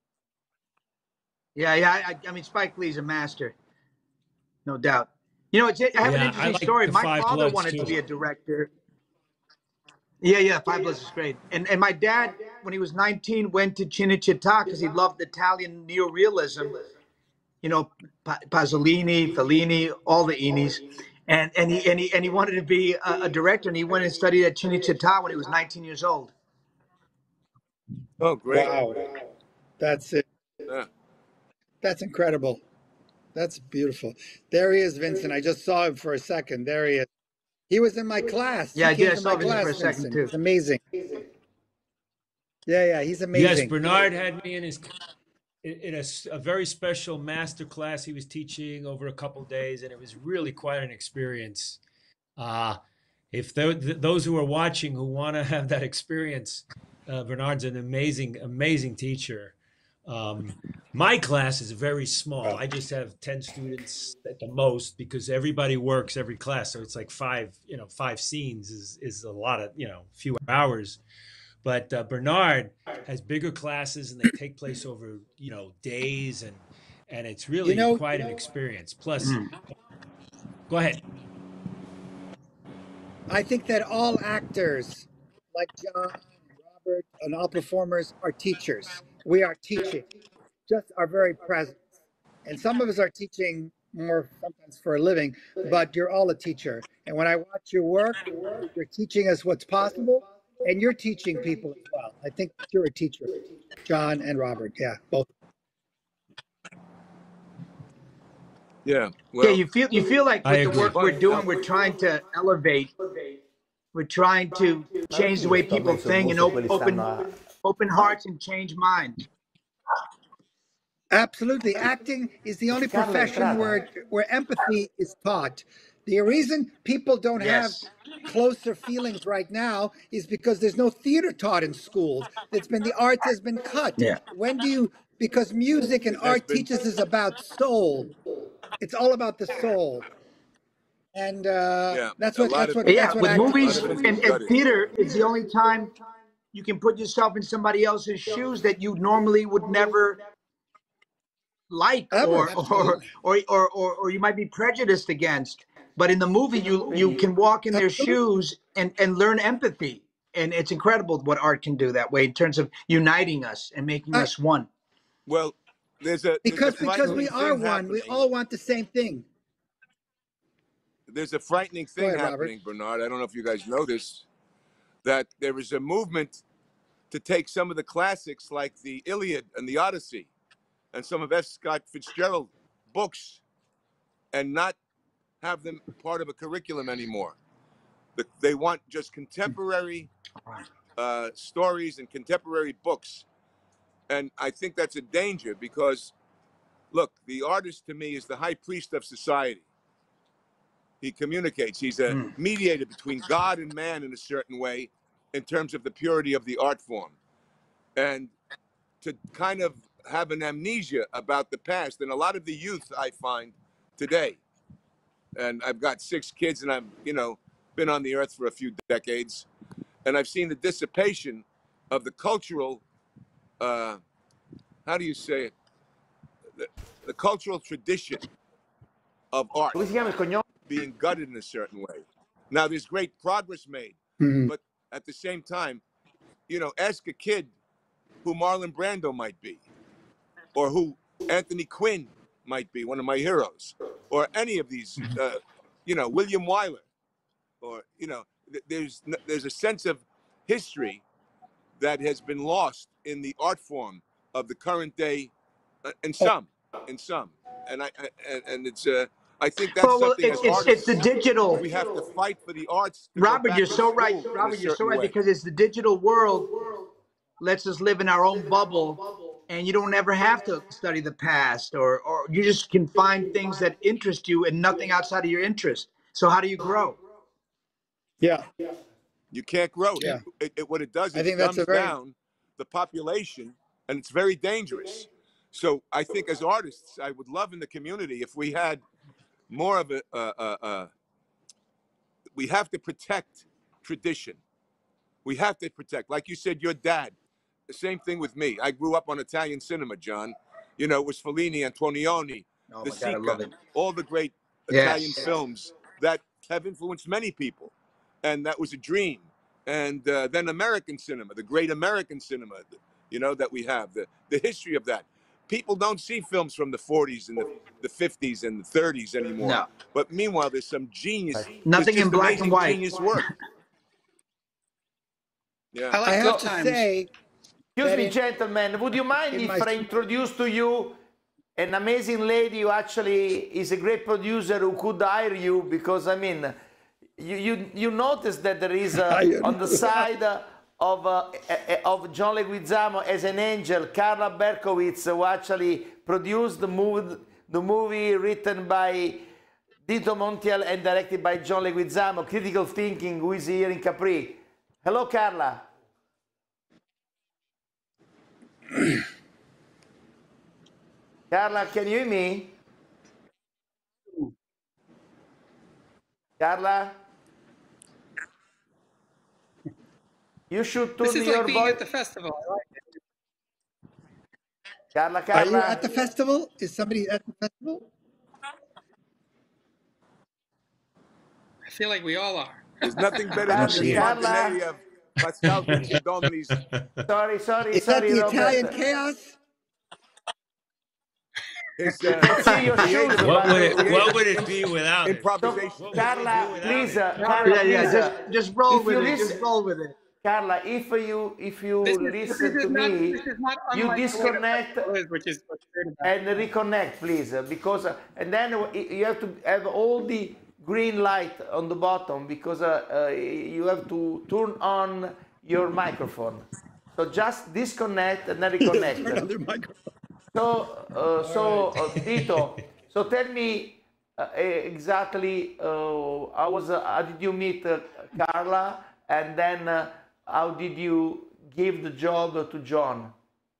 Yeah, yeah. I, I mean, Spike Lee's a master, no doubt. You know, it's, I have an Yeah, I interesting like story. the My Five father Bloods wanted to too. be a director. Yeah, yeah, Five Bloods is great. And and my dad, when he was nineteen, went to Cinecittà because he loved Italian neorealism. You know, Pa- Pasolini, Fellini, all the Inis. And and he and he and he wanted to be a, a director, and he went and studied at Cinecittà when he was nineteen years old. Oh, great. Wow. That's it. Yeah. That's incredible. That's beautiful. There he is, Vincent. I just saw him for a second. There he is. He was in my class. Yeah, He I did. came I to saw my Vincent class, for a second Vincent. too. It's amazing. Yeah, yeah, he's Yes, amazing. Bernard had me in his in in a, s- a very special master class he was teaching over a couple days, and it was really quite an experience. Uh, if tho- th- those who are watching who want to have that experience, uh, Bernard's an amazing, amazing teacher. Um, my class is very small. I just have ten students at the most because everybody works every class. So it's like five, you know, five scenes is, is a lot of, you know, few hours. But uh, Bernard has bigger classes and they take place over, you know, days, and, and it's You really know, quite an experience. Plus, Mm. go ahead. I think that all actors, like John, Robert, and all performers, are teachers. We are teaching, just our very presence. And some of us are teaching more sometimes for a living, but you're all a teacher. And when I watch your work, you're teaching us what's possible, and you're teaching people as well. I think you're a teacher, John and Robert. Yeah, both. Yeah. Yeah, Well, you feel you feel like I with the agree. work we're doing, we're trying to elevate. We're trying to change the way Sto people mezzo think and busto, op- quelli open stanno a... open hearts and change minds. Absolutely. Acting is the only Carlo è profession entrata. where where empathy is taught. The reason people don't have Yes. closer feelings right now is because there's no theater taught in schools. It's been the arts has been cut. Yeah. When do you because music and it has art been. teaches us about soul. It's all about the soul. And uh, Yeah. that's A what lot that's of what it. Yeah, that's what with A acting lot movies of it teaches has us. been and, and studied. theater, it's the only time you can put yourself in somebody else's shoes that you normally would never like Ever. or or Absolutely. or or or, or you might be prejudiced against. But in the movie, you you Quindi can walk in their Absolutely. shoes and and learn empathy. And it's incredible what art can do that way in terms of uniting us and making I, us one. Well, there's a Because there's a because we frightening are thing one. We happening. all want the same thing. There's a frightening Go thing ahead, Robert. happening, Bernard. I don't know if you guys know this, that there is a movement to take some of the classics like the Iliad and the Odyssey and some of F. Scott Fitzgerald books and not have them part of a curriculum anymore. The- They want just contemporary uh, stories and contemporary books. And I think that's a danger because, look, the artist to me is the high priest of society. He communicates. He's a Mm. mediator between God and man in a certain way in terms of the purity of the art form. And to kind of have an amnesia about the past, and a lot of the youth I find today, and I've got six kids and I've, you know, been on the earth for a few decades, and I've seen the dissipation of the cultural, uh, how do you say it? The, the cultural tradition of art Come si chiama il cognome? being gutted in a certain way. Now, there's great progress made, Mhm. but at the same time, you know, ask a kid who Marlon Brando might be, or who Anthony Quinn might be, one of my heroes, or any of these, uh, you know, William Wyler, or, you know, th- there's n- there's a sense of history that has been lost in the art form of the current day, uh, in some, in some, and I, I and, and it's uh, I think that's Well, well, something it's as it's it's artists the digital. we have to fight for the arts. To go Robert, back you're to so right. school in a Robert, you're so certain right way. because it's the digital world lets us live in our own bubble, and you don't ever have to study the past, or or you just can find things that interest you and nothing outside of your interest. So how do you grow? Yeah. You can't grow. Yeah. It, it, what it does I is think that's dumbs a very- down the population, and it's very dangerous. So I think as artists, I would love in the community if we had more of a, uh, uh, uh, we have to protect tradition. We have to protect, like you said, your dad. The same thing with me. I grew up on Italian cinema, John. You know, it was Fellini, Antonioni, Oh the my God, I love Sica, it. all the great Yes. Italian films that have influenced many people. And that was a dream. And uh, then American cinema, the great American cinema, you know, that we have, the, the history of that. People don't see films from the forties and the, the fifties and the thirties anymore. No. But meanwhile, there's some genius, Nothing there's in just black amazing and white. genius work. Yeah. I like I good have to times. say, Excuse that me, in- gentlemen, would you mind in if my- I introduce to you an amazing lady who actually is a great producer who could hire you? Because, I mean, you, you, you notice that there is, uh, Hire on the side uh, of, uh, uh, of John Leguizamo as an angel, Carla Berkowitz, who actually produced the movie, the movie written by Dito Montiel and directed by John Leguizamo, Critical Thinking, who is here in Capri. Hello, Carla. Carla, can you hear me? Carla? You should turn This is your like being voice. at the festival. I like it. Carla, are you Carla. at the festival? Is somebody at the festival? I feel like we all are. There's nothing better Carla, than the Carla. spontaneity of Pascal Vincidomini's. Sorry, sorry, Is that sorry, the Robert. Italian chaos? His, I can see your uh, shoes. What but- would it What would it be without it? improvisation. So, What would we do Carla, without please, it? uh, Carla, Yeah, yeah. please, Just uh, just roll if with you it. listen- Just roll with it. Carla, if you if you This is, this listen is to not, me this is not you unlike the way the disconnect festival is, which is what's great about it. and reconnect, please, uh, because uh, and then you have to have all the green light on the bottom because uh, uh, you have to turn on your microphone. So just disconnect and then Turn on reconnect. their microphone. So, uh, so uh, Tito, so tell me uh, exactly uh, how was uh, how did you meet uh, Carla, and then uh, how did you give the job to John?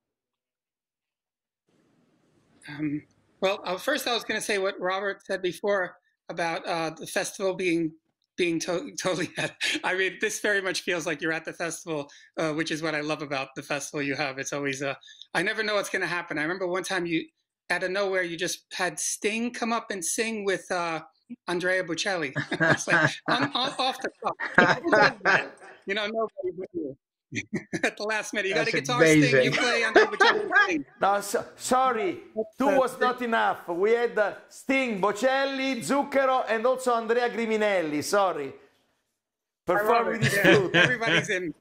Um, well, uh, first I was going to say what Robert said before about uh, the festival being being to totally at. I mean, this very much feels like you're at the festival, uh, which is what I love about the festival you have. It's always, uh, I never know what's going to happen. I remember one time you, out of nowhere, you just had Sting come up and sing with uh, Andrea Bocelli. It's like, I'm, I'm off the cuff. Who does that? You know, nobody but you. at the last minute. You got That's a guitar Sting, amazing. you play on whichever thing. No, so, sorry, two was not enough. We had uh, Sting, Bocelli, Zucchero, and also Andrea Griminelli. Sorry. Perform with his Yeah, flute. everybody's in.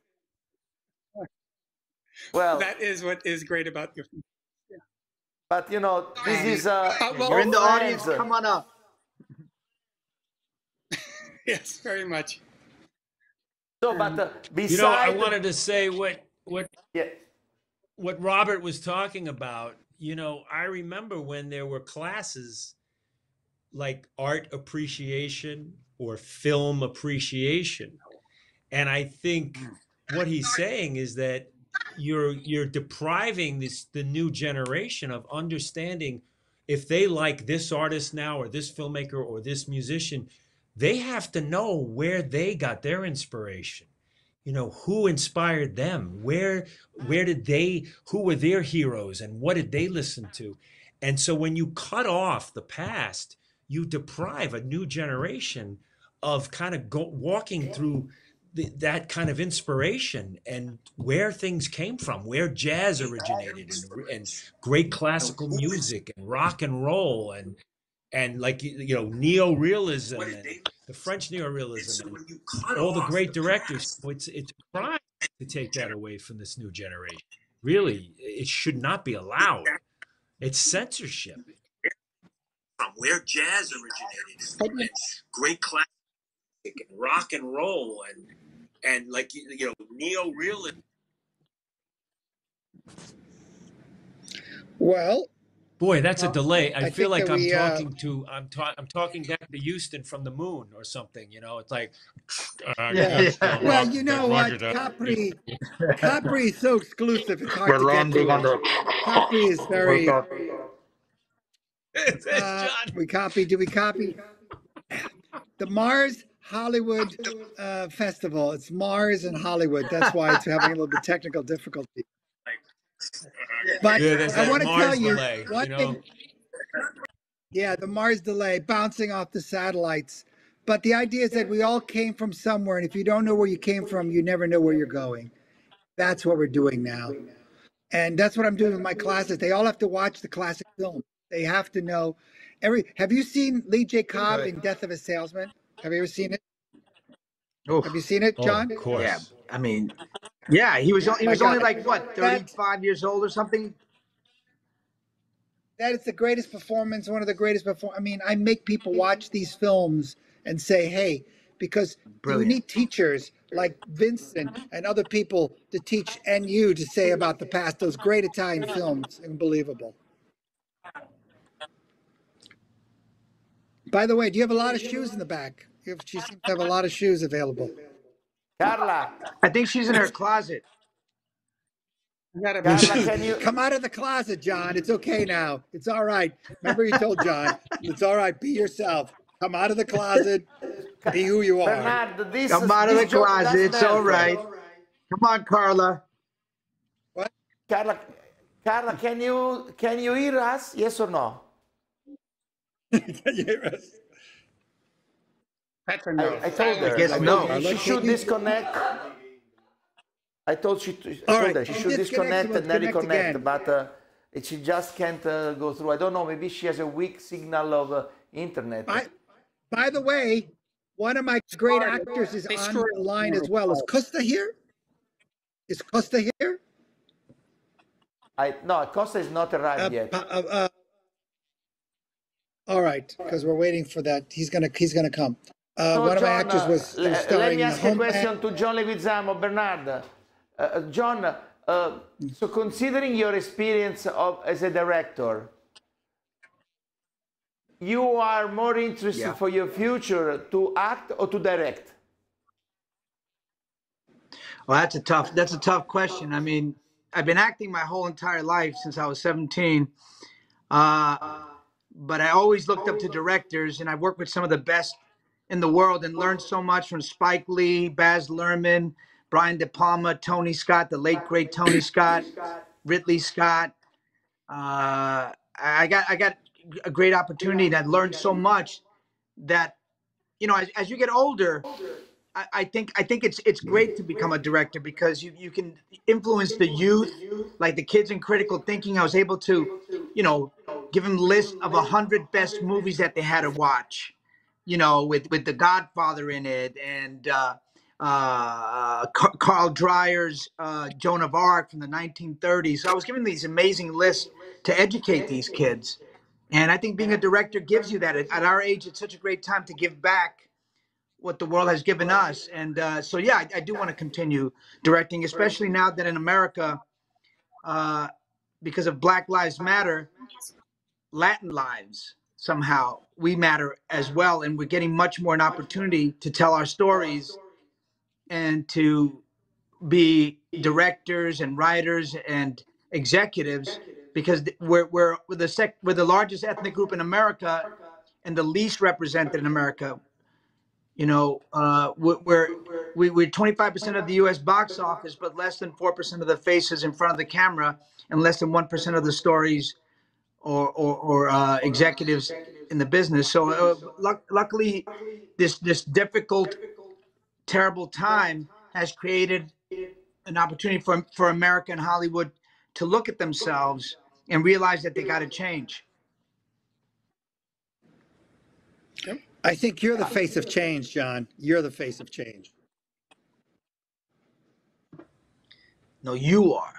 Well, That is what is great about your. but you know, this is uh, Uh, well- You're in the all audience. friends. Come on up. Yes, very much. So, but uh, You know, I besides, wanted to say what what yeah, what Robert was talking about. You know, I remember when there were classes like art appreciation or film appreciation, and I think what he's saying is that you're you're depriving this the new generation of understanding if they like this artist now or this filmmaker or this musician, they have to know where they got their inspiration. You know, who inspired them? Where where did they, who were their heroes and what did they listen to? And so when you cut off the past, you deprive a new generation of kind of go, walking through the, that kind of inspiration and where things came from, where jazz originated and, and great classical music and rock and roll and and like you know neo-realism and the French neo-realism and all the great directors. It's it's a crime to take that away from this new generation. Really, it should not be allowed. It's censorship. From where jazz originated, and great classic and rock and roll and and like you know neo-realism. Well, Boy, that's a delay. I, I feel think like that I'm we, uh, talking to I'm ta- I'm talking back to Houston from the moon or something. You know, it's like. Uh, Yeah, yes, yeah. uh, well, rock- you know roger what, that. Capri, Capri is so exclusive. It's hard We're to get landing to on it. the. Capri is very. Wake up. It's, it's Uh, John. we copy. Do we copy? The Mars Hollywood uh, Festival. It's Mars and Hollywood. That's why it's having a little bit technical difficulty. But Yeah, there's I that want to tell Mars you delay, one you know? thing. Yeah, the Mars delay bouncing off the satellites. But the idea is that we all came from somewhere, and if you don't know where you came from, you never know where you're going. That's what we're doing now. And that's what I'm doing with my classes. They all have to watch the classic film. They have to know every. Have you seen Lee J. Cobb in Death of a Salesman? Have you ever seen it? Oof. Have you seen it, Oh, John? of course. Yeah, I mean, yeah, he was he My was only God. like what, thirty-five years old or something. That is the greatest performance, one of the greatest perform. I mean, I make people watch these films and say, hey, because Brilliant. you need teachers like Vincent and other people to teach and you to say about the past, those great Italian films. Unbelievable. By the way, do you have a lot of shoes in the back? You have, she seems to have a lot of shoes available. Carla, I think she's in her closet. You gotta Carla, be- can you? Come out of the closet, John. It's okay now. It's all right. Remember you told John, it's all right. Be yourself. Come out of the closet. Be who you are. Bernard, this Come out of the this joke closet. doesn't It's all help. right. Come on, Carla. Carla, Carla, can you can you hear us? Yes or no? That's a no. I, I told her. I guess I no. told her she should disconnect. I told she, I All told right, her she we'll should disconnect, disconnect we'll and then connect reconnect, again. but uh, it, she just can't uh, go through. I don't know. Maybe she has a weak signal of uh, internet. By, by the way, one of my great actors is They on screw the line as well. Is Costa here? Is Costa here? I no, Costa is not arrived Uh, yet. uh, uh, all right, because we're waiting for that. He's gonna he's gonna come. Uh, So, one of my John, actors uh, was, le- was starring let me in ask a Homeland. question to John Leguizamo. Bernard, uh, uh, John, uh, so considering your experience of, as a director, you are more interested Yeah. for your future to act or to direct? Well, that's a tough. That's a tough question. I mean, I've been acting my whole entire life since I was seventeen, uh, but I always looked up to directors, and I worked with some of the best in the world and learned so much from Spike Lee, Baz Luhrmann, Brian De Palma, Tony Scott, the late great Tony Scott, Ridley Scott. Uh, I got I got a great opportunity, and I learned so much that, you know, as, as you get older, I, I think I think it's it's great to become a director because you you can influence the youth, like the kids in critical thinking. I was able to, you know, give them lists of a hundred best movies that they had to watch, you know, with with The Godfather in it and uh, uh, Carl Dreyer's uh, Joan of Arc from the nineteen thirties. So I was giving these amazing lists to educate these kids, and I think being a director gives you that. At, at our age, it's such a great time to give back what the world has given us. And uh, so, yeah, I, I do want to continue directing, especially now that in America, uh, because of Black Lives Matter, Latin lives, somehow we matter as well. And we're getting much more an opportunity to tell our stories and to be directors and writers and executives, because we're, we're, we're, the, sec, we're the largest ethnic group in America and the least represented in America. You know, uh, we're, we, we're twenty-five percent of the U S box office, but less than four percent of the faces in front of the camera and less than one percent of the stories or, or, or uh, executives in the business. So uh, luck, luckily, this, this difficult, terrible time has created an opportunity for, for America and Hollywood to look at themselves and realize that they got to change. Yep. I think you're the face of change, John. You're the face of change. No, you are.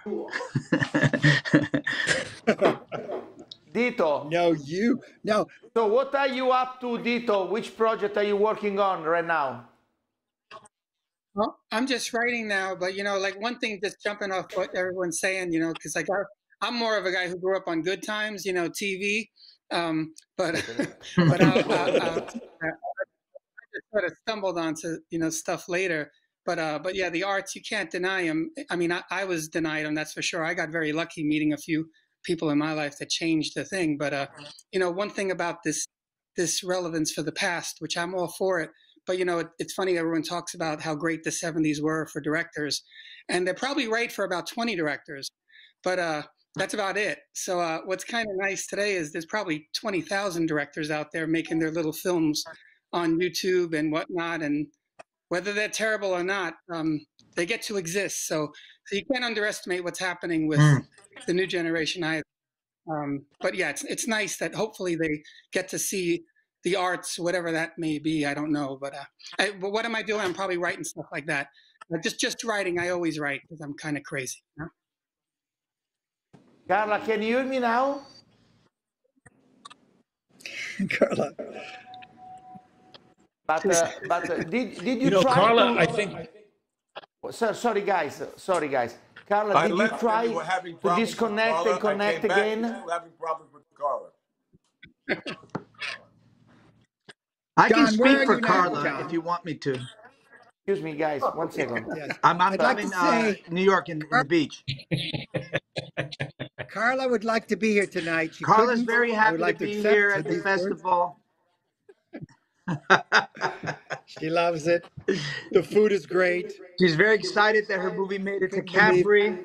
Dito. No, you. No. So what are you up to, Dito? Which project are you working on right now? Well, I'm just writing now, but, you know, like one thing, just jumping off what everyone's saying, you know, because like I'm more of a guy who grew up on Good Times, you know, T V. Um, but but I, I, I, I just sort of stumbled onto, you know, stuff later. But uh, but yeah, the arts, you can't deny them. I mean, I, I was denied them, that's for sure. I got very lucky meeting a few people in my life that changed the thing. But uh, you know, one thing about this this relevance for the past, which I'm all for it. But you know, it, it's funny. Everyone talks about how great the seventies were for directors, and they're probably right for about twenty directors. But uh, that's about it. So uh, what's kind of nice today is there's probably twenty thousand directors out there making their little films on YouTube and whatnot. And whether they're terrible or not, um, they get to exist. So, so you can't underestimate what's happening with mm. the new generation either. Um, but yeah, it's, it's nice that hopefully they get to see the arts, whatever that may be. I don't know. But, uh, I, but what am I doing? I'm probably writing stuff like that. But just, just writing. I always write because I'm kind of crazy. You know? Carla, can you hear me now? Carla. But, uh, but uh, did, did you, you know, try Carla, to... I think... So, sorry, guys. Sorry, guys. Carla, I did you try to disconnect and connect again? I'm still having problems with Carla. I John, can speak for Carla now, if you want me to. Excuse me, guys. One second. Yes. I'm, I'm, I'm in uh, New York in, in the beach. Carla would like to be here tonight. She Carla's very happy to like be to here at the festival. She loves it. The food is great. She's very excited that her movie made it to Capri.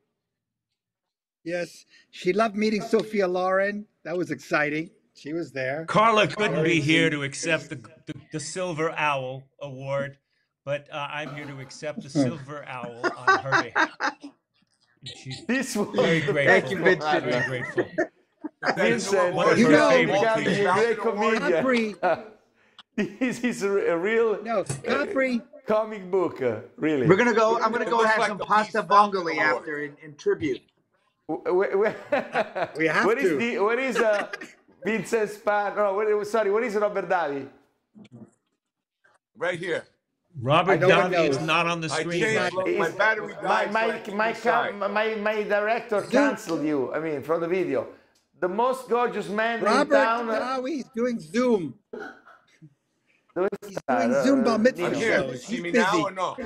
Yes, she loved meeting Sophia Loren. That was exciting. She was there. Carla couldn't be here to accept the, the, the Silver Owl Award, but uh, I'm here to accept the Silver Owl on her behalf. She's this was very grateful. Thank you, Vincent. Very grateful. Vincent, One of you her know, favorite become things. a great comedian. Capri. This is a real No, Capri. comic book, uh, really. We're gonna go. I'm gonna go looks have like some the pasta Peace Falcon vongole Award. after in, in tribute. Where, where, We have where is to. the, where is uh, Vincent Span? No, where, sorry, what is Robert Davi? Right here. Robert I know what Downey is knows. not on the I screen. changed right? my Is- battery My died. my so I my, keep aside. cam, my my director canceled you. I mean, from the video. The most gorgeous man Robert in town. uh, Dowie is doing Zoom. dove He's sta? doing Uh, Zoom bar mitzvah I'm Nino. here. shows. You see He's me busy. now or no?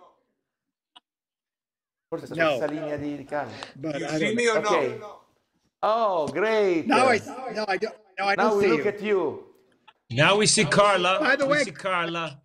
Forse è No. sulla linea di di Carlo. But You I see don't me or Okay. no? Oh, great. Now I no I don't no I Now don't we see look you. at you. Now we see Carla. By the we way- see Carla.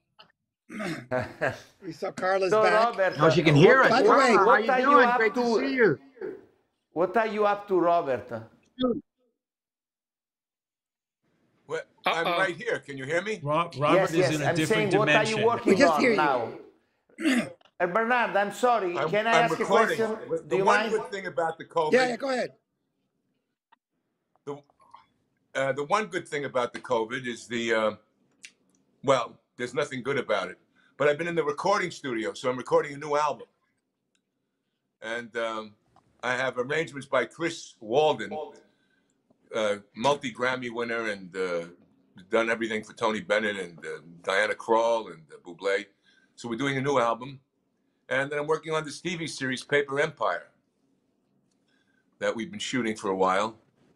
We saw Carla's So, back. Robert, No, she can hear us. By the way, Carla, what how are you you doing? up Great to to? see you. what are you up to, Robert? Well, Uh I'm oh. right here. Can you hear me? Ro- Robert Yes, is yes. in a I'm different saying, what are dimension. you working We just on hear you. now? Uh, Bernard, I'm sorry. I'm, Can I I'm ask a recording. question? The Do you one mind? good thing about the COVID, Yeah, yeah, go ahead. the uh, the one good thing about the COVID is the uh, well, there's nothing good about it. But I've been in the recording studio, so I'm recording a new album, and um, I have arrangements by Chris Walden, uh, multi Grammy winner, and uh, done everything for Tony Bennett and uh, Diana Krall and uh, Bublé. So we're doing a new album, and then I'm working on this T V series, Paper Empire, that we've been shooting for a while.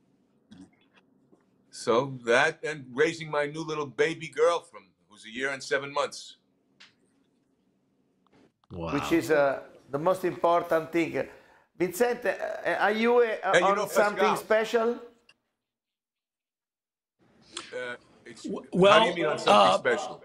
So that, and raising my new little baby girl from who's a year and seven months. Wow. Which is uh, the most important thing. Vincent, uh, are you uh, Hey, you on know, something Pascal. special? Uh, it's, W- how do well, you mean on something uh, special?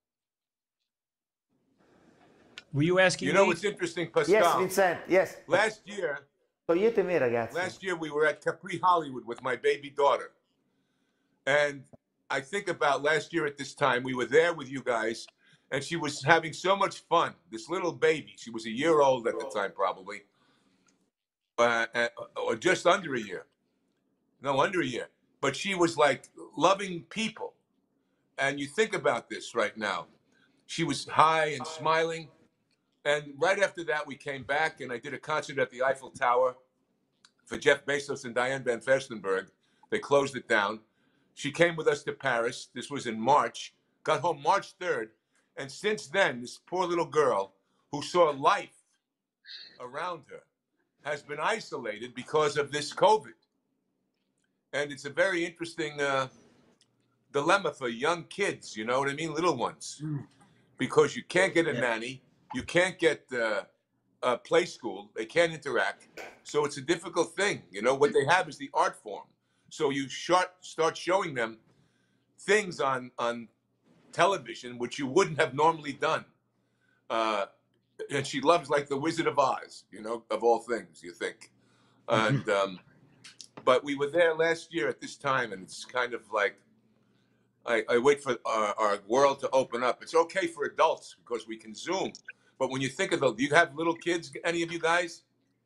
Were you asking You know me? what's interesting, Yes, Pascal? Vincent, yes. Last year, Toglietemi, ragazzi. last year we were at Capri Hollywood with my baby daughter. And I think about last year at this time, we were there with you guys, and she was having so much fun. This little baby, she was a year old at the time, probably, uh, uh, or just under a year. No, under a year. But she was like loving people. And you think about this right now. She was high and smiling. And right after that, we came back, and I did a concert at the Eiffel Tower for Jeff Bezos and Diane Van Furstenberg. They closed it down. She came with us to Paris. This was in March. Got home March third. And since then, this poor little girl who saw life around her has been isolated because of this COVID. And it's a very interesting uh, dilemma for young kids, you know what I mean? Little ones. Because you can't get a nanny. You can't get uh, a play school. They can't interact. So it's a difficult thing. You know, what they have is the art form. So you short, start showing them things on, on television which you wouldn't have normally done. Uh, and she loves like the Wizard of Oz, you know, of all things, you think. And um, but we were there last year at this time, and it's kind of like I, I wait for our, our world to open up. It's okay for adults because we can Zoom. But when you think of the, do you have little kids, any of you guys?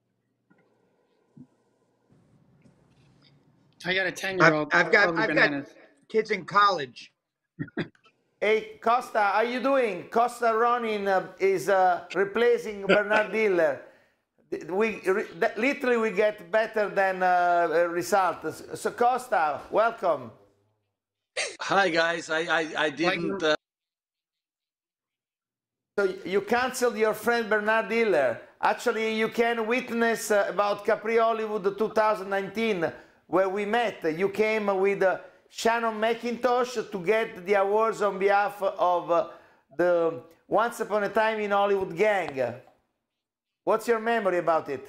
I got a I've, ten-year-old. I've got I've got kids in college. Hey, Costa, how you doing? Costa Ronin uh, is uh, replacing Bernard Diller. We re, literally we get better than uh, results. So Costa, welcome. Hi guys, I I, I didn't. Uh... So you canceled your friend Bernard Diller. Actually, you can witness uh, about Capri Hollywood two thousand nineteen, where we met. You came with uh, Shannon McIntosh to get the awards on behalf of uh, the Once Upon a Time in Hollywood gang. What's your memory about it?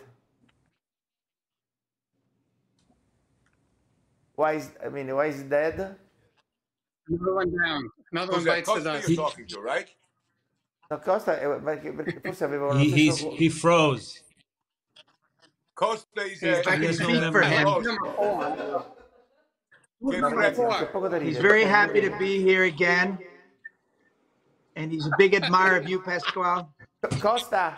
Why is I mean why is it dead? Another one down. Another Who's one that? bites the Costa dust. you're talking to, right? No, Costa, eh, perché, perché forse avevano lo He, he's, stesso... he froze. Costa is He's uh, I can has no speak for memory. him. host. number four. Che No, ragazzi, freddo. c'è poco da He's ridere. very happy to be here again, and he's a big admirer of you, Pasquale. Costa,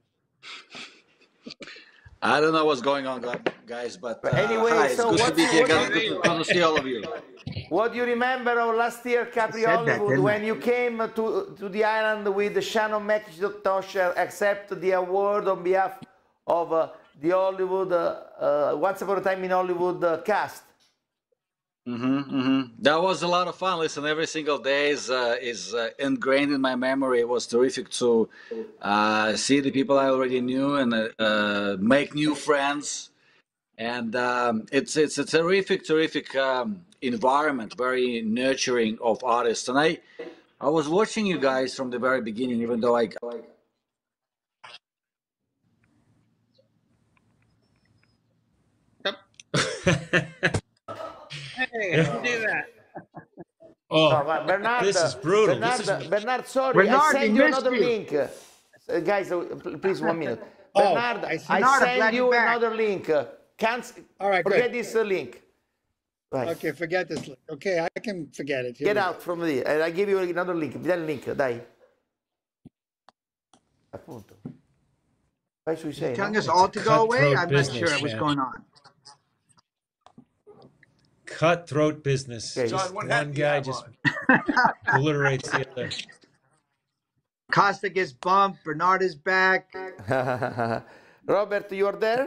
I don't know what's going on, guys, but uh, But anyway, hi, it's so good to what- be here. what- Good, good, good to see all of you. what do you remember of last year Capri said that, Hollywood didn't when I? you came to, to the island with Shannon McIntosh accept the award on behalf of uh, the Hollywood, uh, uh, Once Upon a Time in Hollywood uh, cast? Mm-hmm, mm-hmm. That was a lot of fun. Listen, every single day is uh, is uh, ingrained in my memory. It was terrific to uh, see the people I already knew and uh, uh, make new friends. And um, it's it's a terrific, terrific um, environment, very nurturing of artists. And I I was watching you guys from the very beginning, even though I. Hey, who did that? Oh, No, but Bernard, this is brutal. Bernard, This is- Bernard, sorry, Bernard, I we send you missed another you. link. Uh, guys, uh, pl- please one minute. Oh, Bernard, I see. I Bernard, I'm send glad you you're back. another link. Uh, Can't All right, forget good. this uh, link. Vai. Okay, forget this link. Okay, I can forget it. Here Get we out go. from there. And I give you another link. Vi dai il link, dai. Appunto. Vai sui He's sei, telling no? us all to go away. Cutthroat I'm not business, sure what's man. going on. Cutthroat business. Okay. Just John, what one hat do you guy have just on? obliterates the other. Costa gets bumped. Bernard is back. Robert, you're there?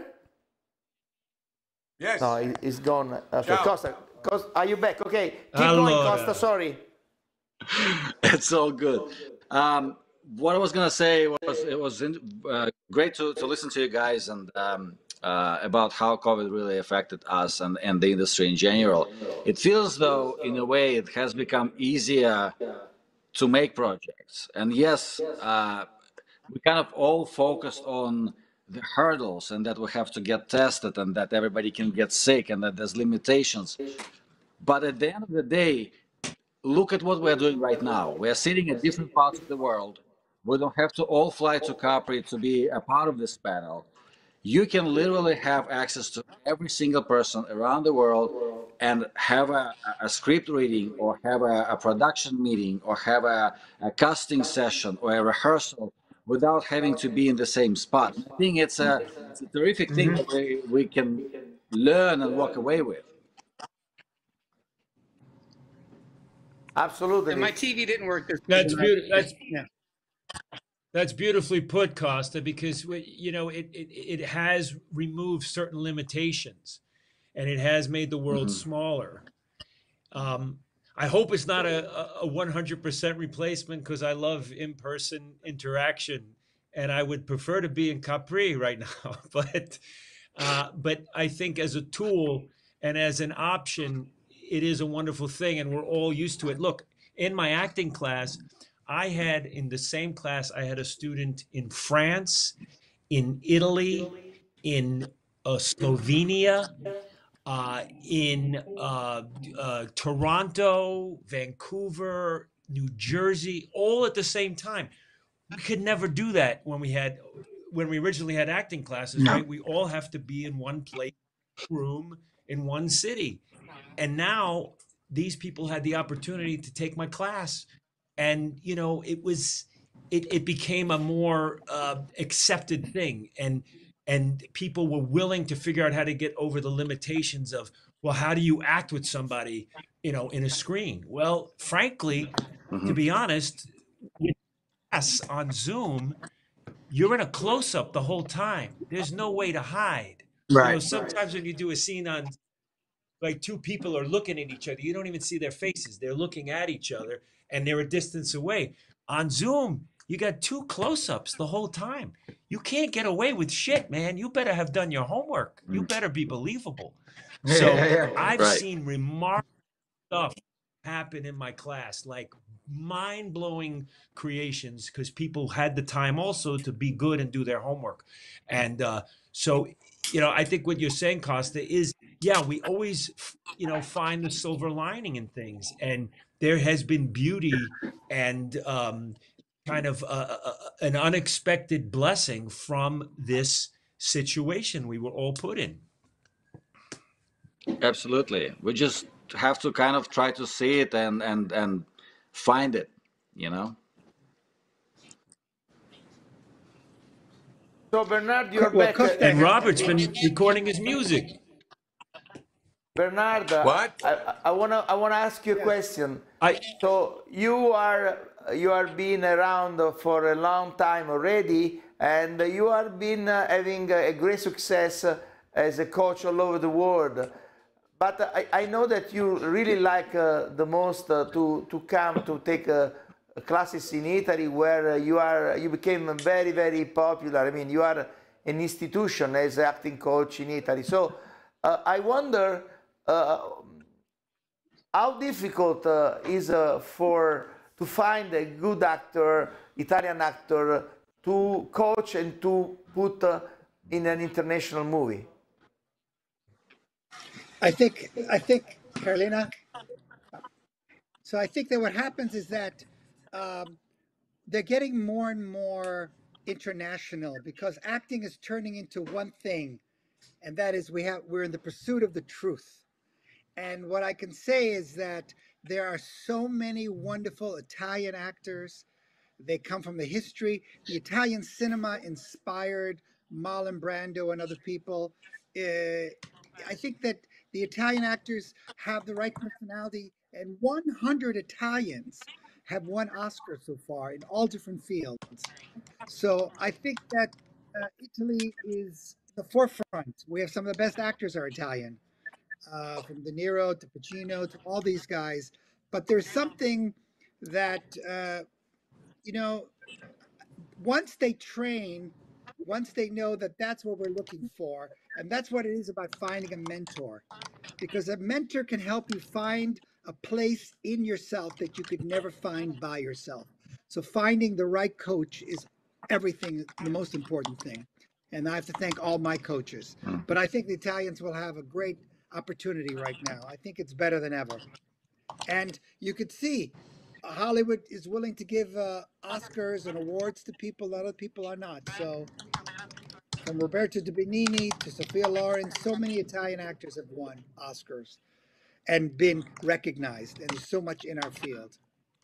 Yes. No, he- he's gone. Okay, Ciao. Costa, Costa, are you back? Okay, keep going, Allora. Costa. Sorry. It's all good. Um, what I was gonna say was it was in, uh, great to, to listen to you guys and um, uh, about how COVID really affected us and, and the industry in general. It feels though, in a way, it has become easier to make projects. And yes, uh, we kind of all focused on the hurdles and that we have to get tested and that everybody can get sick and that there's limitations. But at the end of the day, look at what we're doing right now. We're sitting at different parts of the world. We don't have to all fly to Capri to be a part of this panel. You can literally have access to every single person around the world and have a, a script reading or have a, a production meeting or have a, a casting session or a rehearsal without having to be in the same spot. I think it's a, it's a terrific thing that we, we can learn and walk away with. Absolutely. And my T V didn't work this That's season. beautiful. That's Yeah. That's beautifully put, Costa, because we- you know it, it it has removed certain limitations, and it has made the world Mhm. smaller. Um, I hope it's not a a one hundred percent replacement because I love in-person interaction, and I would prefer to be in Capri right now. But uh, but I think as a tool and as an option, it is a wonderful thing, and we're all used to it. Look, in my acting class, I had in the same class, I had a student in France, in Italy, in uh, Slovenia, uh, in uh, uh, Toronto, Vancouver, New Jersey, all at the same time. We could never do that when we had when we originally had acting classes, No. right? We all have to be in one place, room, in one city. And now these people had the opportunity to take my class, and you know it was it, it became a more uh, accepted thing, and and people were willing to figure out how to get over the limitations of, well, how do you act with somebody, you know, in a screen? Well, frankly, to Mhm. be honest, with us on Zoom, you're in a close-up the whole time. There's no way to hide. You know, Right. sometimes when you do a scene on, like, two people are looking at each other, you don't even see their faces. They're looking at each other and they're a distance away. On Zoom, you got two close-ups the whole time. You can't get away with shit, man. You better have done your homework. You better be believable. So Yeah, yeah, yeah. I've Right. seen remarkable stuff happen in my class, like mind-blowing creations, because people had the time also to be good and do their homework. And uh, so, you know, I think what you're saying, Costa, is, yeah, we always, you know, find the silver lining in things. And there has been beauty and um, kind of uh, uh, an unexpected blessing from this situation we were all put in. Absolutely. We just have to kind of try to see it and and and find it, you know. So Bernard, you're Well, back. Costa- And Robert's been recording his music. Bernard, uh, What? I, I, I wanna I wanna ask you a question. I So you are you are being around for a long time already, and you are been uh, having a great success uh, as a coach all over the world. But I, I know that you really like uh, the most uh, to to come to take uh, classes in Italy, where uh, you are you became very very popular. I mean, you are an institution as an acting coach in Italy. So uh, I wonder. Uh, How difficult uh, is uh, for to find a good actor, Italian actor, to coach and to put uh, in an international movie? I think, I think, Carolina. So I think that what happens is that um, they're getting more and more international because acting is turning into one thing, and that is we have we're in the pursuit of the truth. And what I can say is that there are so many wonderful Italian actors. They come from the history. The Italian cinema inspired Marlon Brando and other people. Uh, I think that the Italian actors have the right personality, and one hundred Italians have won Oscars so far in all different fields. So I think that uh, Italy is the forefront. We have some of the best actors are Italian, uh, from De Niro to Pacino to all these guys. But there's something that uh, you know, once they train, once they know that that's what we're looking for, and that's what it is about finding a mentor, because a mentor can help you find a place in yourself that you could never find by yourself. So finding the right coach is everything, the most important thing. And I have to thank all my coaches. But I think the Italians will have a great opportunity right now. I think it's better than ever. And you could see Hollywood is willing to give uh, Oscars and awards to people that other people are not. So from Roberto De Benigni to Sophia Loren, so many Italian actors have won Oscars and been recognized. And there's so much in our field.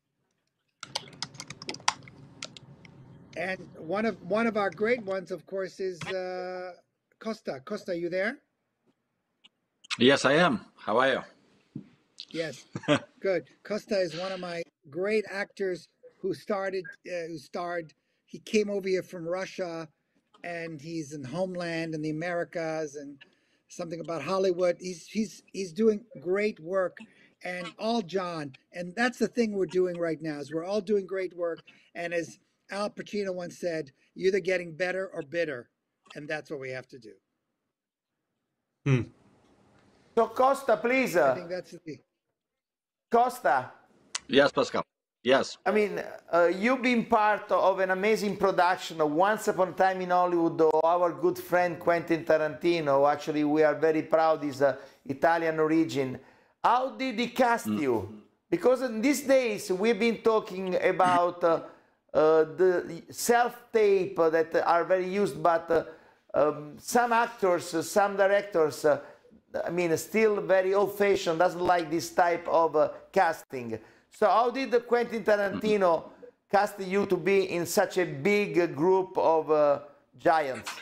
And one of one of our great ones, of course, is uh, Costa. Costa, you there? Yes, I am. How are you? Yes, good. Costa is one of my great actors who started, uh, who starred. He came over here from Russia, and he's in Homeland and the Americas, and something about Hollywood. He's he's he's doing great work, and all John. And that's the thing we're doing right now is we're all doing great work. And as Al Pacino once said, "You're either getting better or bitter," and that's what we have to do. Hmm. So Costa, please. I Uh, think that's the. Costa. Yes, Pascal. Yes. I mean, uh, you've been part of an amazing production of Once Upon a Time in Hollywood. Our good friend Quentin Tarantino. Actually, we are very proud he's uh, Italian origin. How did he cast mm. you? Because in these days we've been talking about uh, uh, the self-tape that are very used, but uh, um, some actors, uh, some directors, uh, I mean, still very old-fashioned, doesn't like this type of uh, casting. So how did Quentin Tarantino cast you to be in such a big group of uh, giants?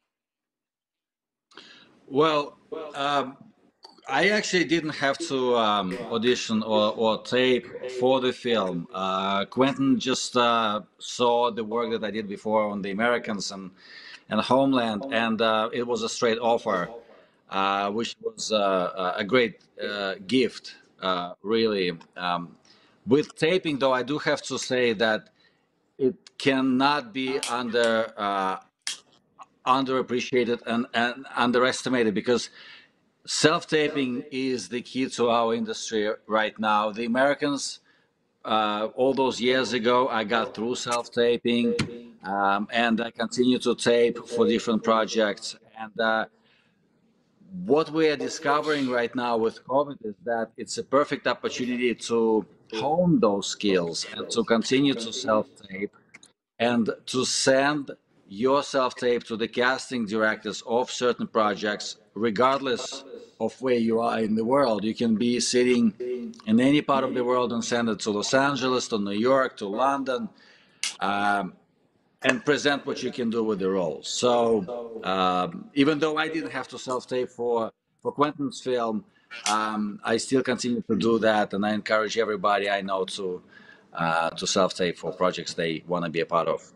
Well, um, I actually didn't have to um, audition or, or tape for the film. Uh, Quentin just uh, saw the work that I did before on The Americans and, and Homeland, and uh, it was a straight offer. Uh, which was uh, a great uh, gift, uh, really. Um, with taping, though, I do have to say that it cannot be under uh, underappreciated and, and underestimated, because self-taping is the key to our industry right now. The Americans, uh, all those years ago, I got through self-taping, um, and I continue to tape for different projects. And uh, what we are discovering right now with COVID is that it's a perfect opportunity to hone those skills and to continue to self-tape and to send your self-tape to the casting directors of certain projects, regardless of where you are in the world. You can be sitting in any part of the world and send it to Los Angeles, to New York, to London, um, and present what you can do with the role. So um, even though I didn't have to self-tape for, for Quentin's film, um, I still continue to do that, and I encourage everybody I know to uh, to self-tape for projects they want to be a part of.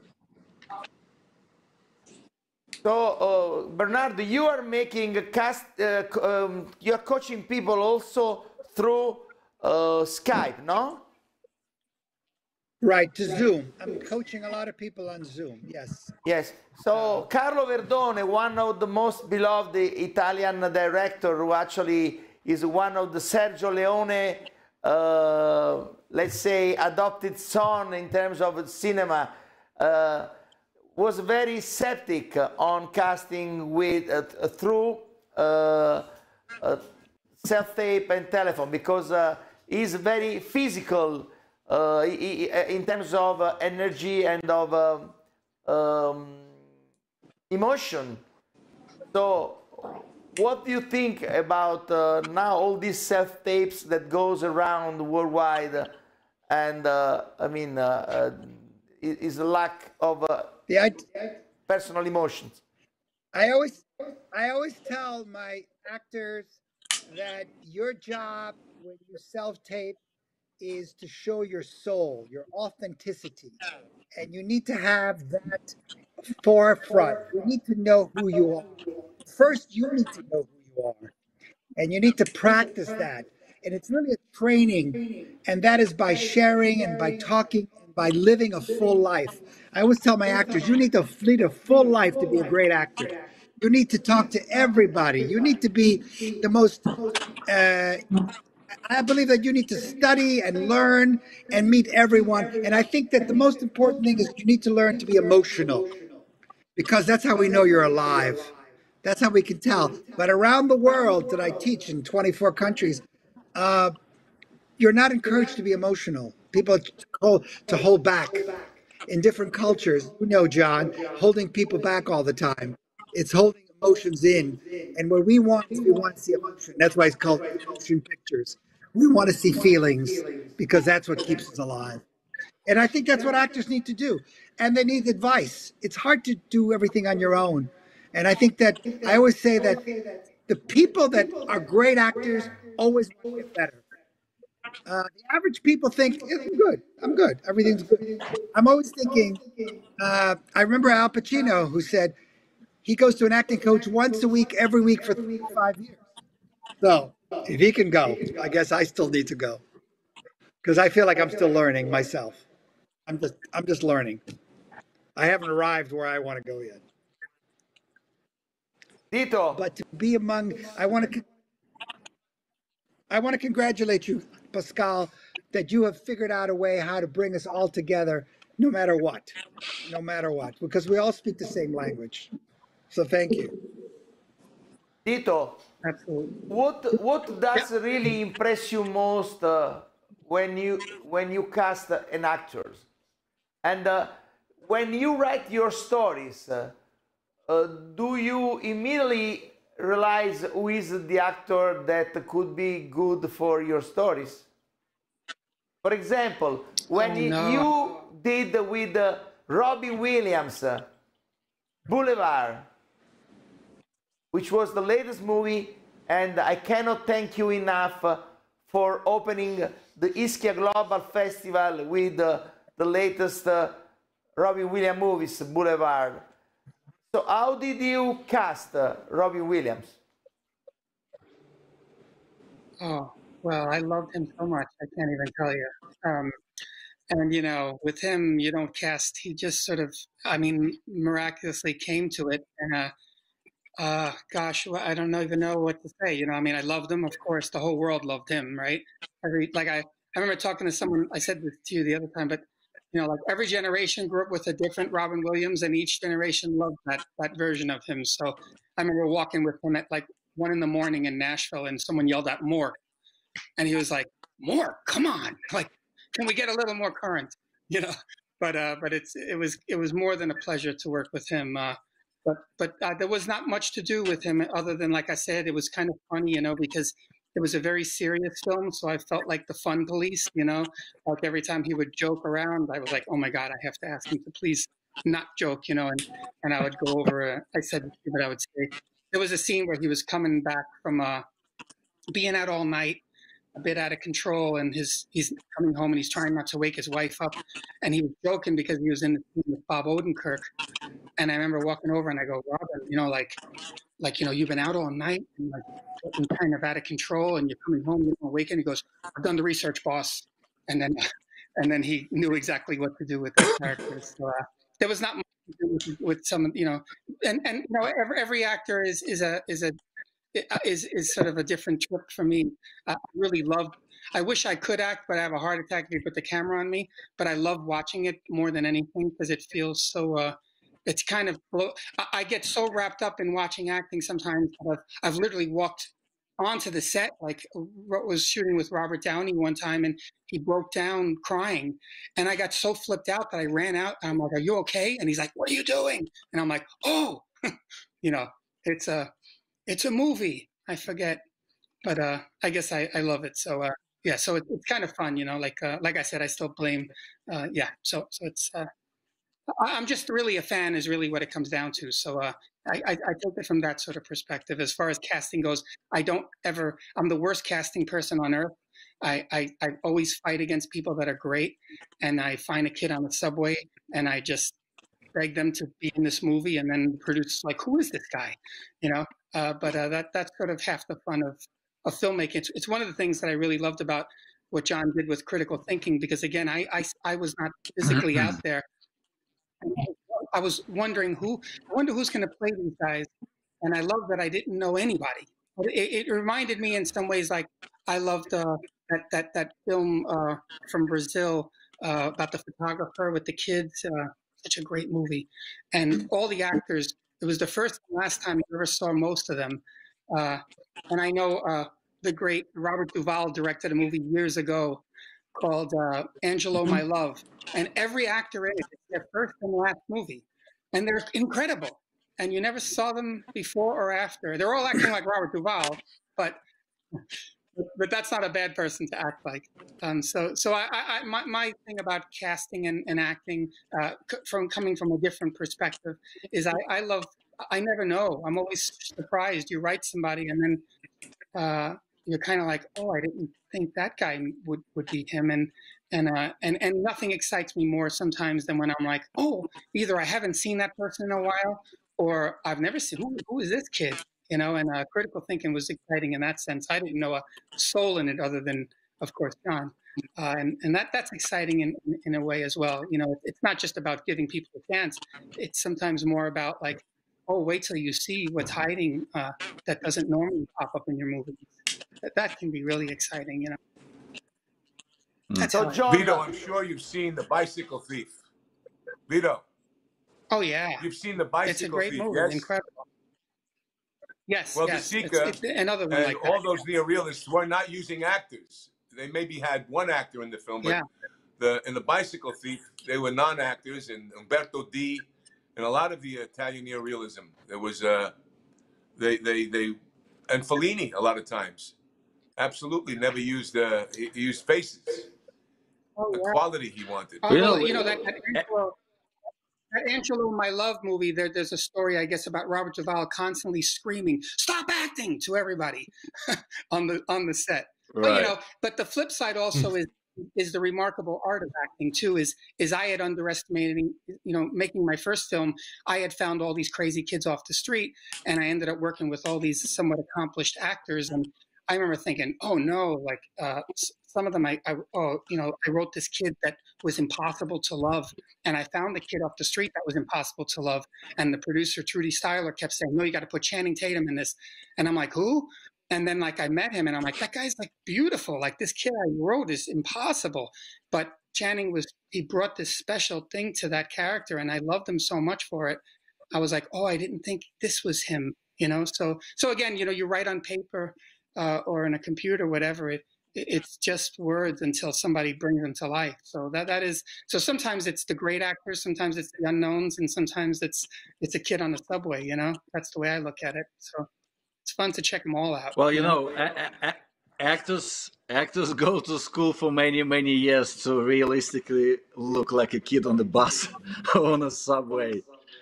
So, uh, Bernardo, you are making a cast, uh, um, you're coaching people also through uh, Skype, no? Right, to Zoom. I'm coaching a lot of people on Zoom, yes. Yes. So Carlo Verdone, one of the most beloved Italian director, who actually is one of the Sergio Leone, uh, let's say, adopted son in terms of cinema, uh, was very skeptic on casting with uh, through uh, uh, self-tape and telephone, because uh, he's very physical Uh, in terms of uh, energy and of uh, um, emotion. So what do you think about uh, now all these self tapes that goes around worldwide, and uh, I mean, uh, uh, is a lack of uh, The I, personal emotions? I always I always tell my actors that your job when you self tape is to show your soul, your authenticity, and you need to have that forefront. You need to know who you are. First, you need to know who you are, and you need to practice that. And it's really a training, and that is by sharing and by talking and by living a full life. I always tell my actors, you need to lead a full life to be a great actor. You need to talk to everybody. You need to be the most, uh, I believe that you need to study and learn and meet everyone. And I think that the most important thing is you need to learn to be emotional, because that's how we know you're alive. That's how we can tell. But around the world that I teach in twenty-four countries, uh, you're not encouraged to be emotional. People hold, to hold back. In different cultures, you know, John, holding people back all the time. It's holding emotions in. And what we want is we want to see emotion. That's why it's called motion pictures. We want to see feelings because that's what keeps us alive. And I think that's what actors need to do. And they need advice. It's hard to do everything on your own. And I think that I always say that the people that are great actors always want to get better. Uh, the average people think, I'm good, I'm good, everything's good. I'm always thinking, uh, I remember Al Pacino, who said he goes to an acting coach once a week, every week for three to five years. So if he can go, I guess I still need to go, because I feel like I'm still learning myself. I'm just, I'm just learning. I haven't arrived where I want to go yet. Tito. But to be among, I want to, I want to congratulate you, Pascal, that you have figured out a way how to bring us all together, no matter what, no matter what, because we all speak the same language. So thank you. Tito, Absolutely. what what does Yeah. really impress you most uh, when you when you cast uh, an actor, and uh, when you write your stories? Uh, uh, do you immediately realize who is the actor that could be good for your stories? For example, when Oh y- no. you did with uh, Robbie Williams, uh, Boulevard, which was the latest movie, and I cannot thank you enough uh, for opening the Ischia Global Festival with uh, the latest uh, Robbie Williams movies, Boulevard. So how did you cast uh, Robbie Williams? Oh, well, I loved him so much. I can't even tell you. Um, and, you know, with him, you don't cast. He just sort of, I mean, miraculously came to it. And, uh, uh, gosh, well, I don't even know what to say. You know, I mean, I loved him. Of course, the whole world loved him, right? Every, like, I, I remember talking to someone, I said this to you the other time, but, you know, like every generation grew up with a different Robin Williams, and each generation loved that, that version of him. So I remember walking with him at like one in the morning in Nashville, and someone yelled out, "More." And he was like, "More, come on, like, can we get a little more current?" You know. But uh, but it's it was it was more than a pleasure to work with him. Uh, but but uh, there was not much to do with him other than, like I said, it was kind of funny, you know, because it was a very serious film. So I felt like the fun police, you know, like every time he would joke around, I was like, oh my God, I have to ask him to please not joke, you know, and and I would go over. Uh, I said what I would say. There was a scene where he was coming back from uh, being out all night, a bit out of control, and his he's coming home and he's trying not to wake his wife up, and he was joking because he was in the scene with Bob Odenkirk. And I remember walking over and I go, "Robin, you know, like like you know, you've been out all night and like getting kind of out of control, and you're coming home, you don't wake." And he goes, "I've done the research, boss." And then and then he knew exactly what to do with the characters. So uh, there was not much to do with, with some, you know, and and you know, every every actor is is a is a is is sort of a different trip for me. I really love. I wish I could act, but I have a heart attack if you put the camera on me. But I love watching it more than anything because it feels so. Uh, it's kind of. I, I get so wrapped up in watching acting sometimes. That I've, I've literally walked onto the set, like was shooting with Robert Downey one time, and he broke down crying, and I got so flipped out that I ran out. And I'm like, "Are you okay?" And he's like, "What are you doing?" And I'm like, "Oh," you know, it's a. it's a movie. I forget, but uh, I guess I, I love it. So uh, yeah, so it, it's kind of fun, you know. Like uh, like I said, I still blame. Uh, yeah, so so it's. Uh, I- I'm just really a fan, is really what it comes down to. So uh, I, I, I take it from that sort of perspective. As far as casting goes, I don't ever. I'm the worst casting person on earth. I, I I always fight against people that are great, and I find a kid on the subway, and I just beg them to be in this movie, and then the producer's like, "Who is this guy?" You know. Uh, but uh, that that's sort of half the fun of of filmmaking. It's, it's one of the things that I really loved about what John did with critical thinking, because again, I I, I was not physically out there. I was wondering who, I wonder who's going to play these guys. And I love that I didn't know anybody. It, it reminded me in some ways, like I loved uh, that, that, that film uh, from Brazil uh, about the photographer with the kids, uh, such a great movie. And all the actors, it was the first and last time I ever saw most of them. Uh, and I know uh, the great Robert Duvall directed a movie years ago called uh, Angelo, My Love. And every actor in it, it's their first and last movie. And they're incredible. And you never saw them before or after. They're all acting like Robert Duvall, but but that's not a bad person to act like. Um, so so I, I my, my thing about casting and, and acting uh, from coming from a different perspective is I, I love, I never know. I'm always surprised. You write somebody and then uh, you're kind of like, oh, I didn't think that guy would, would be him. And and uh, and and nothing excites me more sometimes than when I'm like, oh, either I haven't seen that person in a while, or I've never seen, who, who is this kid? You know, and uh, critical thinking was exciting in that sense. I didn't know a soul in it other than, of course, John. Uh, and and that that's exciting in, in, in a way as well. You know, it's not just about giving people a chance. It's sometimes more about like, oh, wait till you see what's hiding uh, that doesn't normally pop up in your movies. That, that can be really exciting, you know. That's So, how I- John, Vito, I'm sure you've seen The Bicycle Thief. Vito, oh yeah, you've seen The it's a Bicycle great Thief, movie, yes? incredible. Yes, Well, yes, De it's, Sica it's another one and like all that. those neorealists were not using actors. They maybe had one actor in the film, but Yeah. the in The Bicycle Thief, they were non-actors, and Umberto D. and a lot of the Italian neorealism. There was uh, they they they and Fellini a lot of times absolutely never used uh, he he used faces, Oh, the yeah. quality he wanted. Uh, You well, know, you know that, that Angelo, that Angelo My Love movie. There, there's a story, I guess, about Robert Duvall constantly screaming, "Stop acting!" to everybody on the on the set. But you right. know, but the flip side also is is the remarkable art of acting too. Is is I had underestimated, you know, making my first film. I had found all these crazy kids off the street, and I ended up working with all these somewhat accomplished actors. And I remember thinking, oh no, like uh, s- some of them, I, I, oh, you know, I wrote this kid that was impossible to love, and I found the kid off the street that was impossible to love. And the producer Trudy Styler kept saying, no, you got to put Channing Tatum in this. And I'm like, who? And then like I met him, and I'm like, that guy's like beautiful. Like this kid I wrote is impossible. But Channing was, he brought this special thing to that character, and I loved him so much for it. I was like, oh, I didn't think this was him, you know? So, so again, you know, you write on paper uh, or in a computer, whatever, it, it, it's just words until somebody brings them to life. So that, that is, so sometimes it's the great actors, sometimes it's the unknowns, and sometimes it's, it's a kid on the subway, you know? That's the way I look at it. So it's fun to check them all out. Well, you know, a- a- a- actors actors go to school for many many years to realistically look like a kid on the bus or on a subway.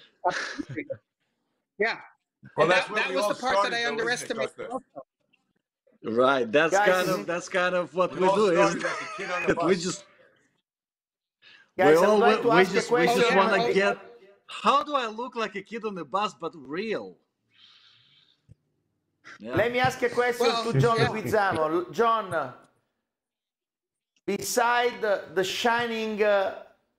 Yeah. Well, And that's that, where that we was all the part that started, I though, isn't it, underestimated. Costa? Also. Right. That's Guys, kind mhm. of that's kind of what We we all do, started isn't as a kid on the it? We bus. just Guys, we I would all like to we ask a just we question. just Oh, want yeah. to Oh, get. How do I look like a kid on the bus, but real? Yeah. Let me ask a question Well, to John yeah. Leguizamo. John, uh, beside uh, the shining uh,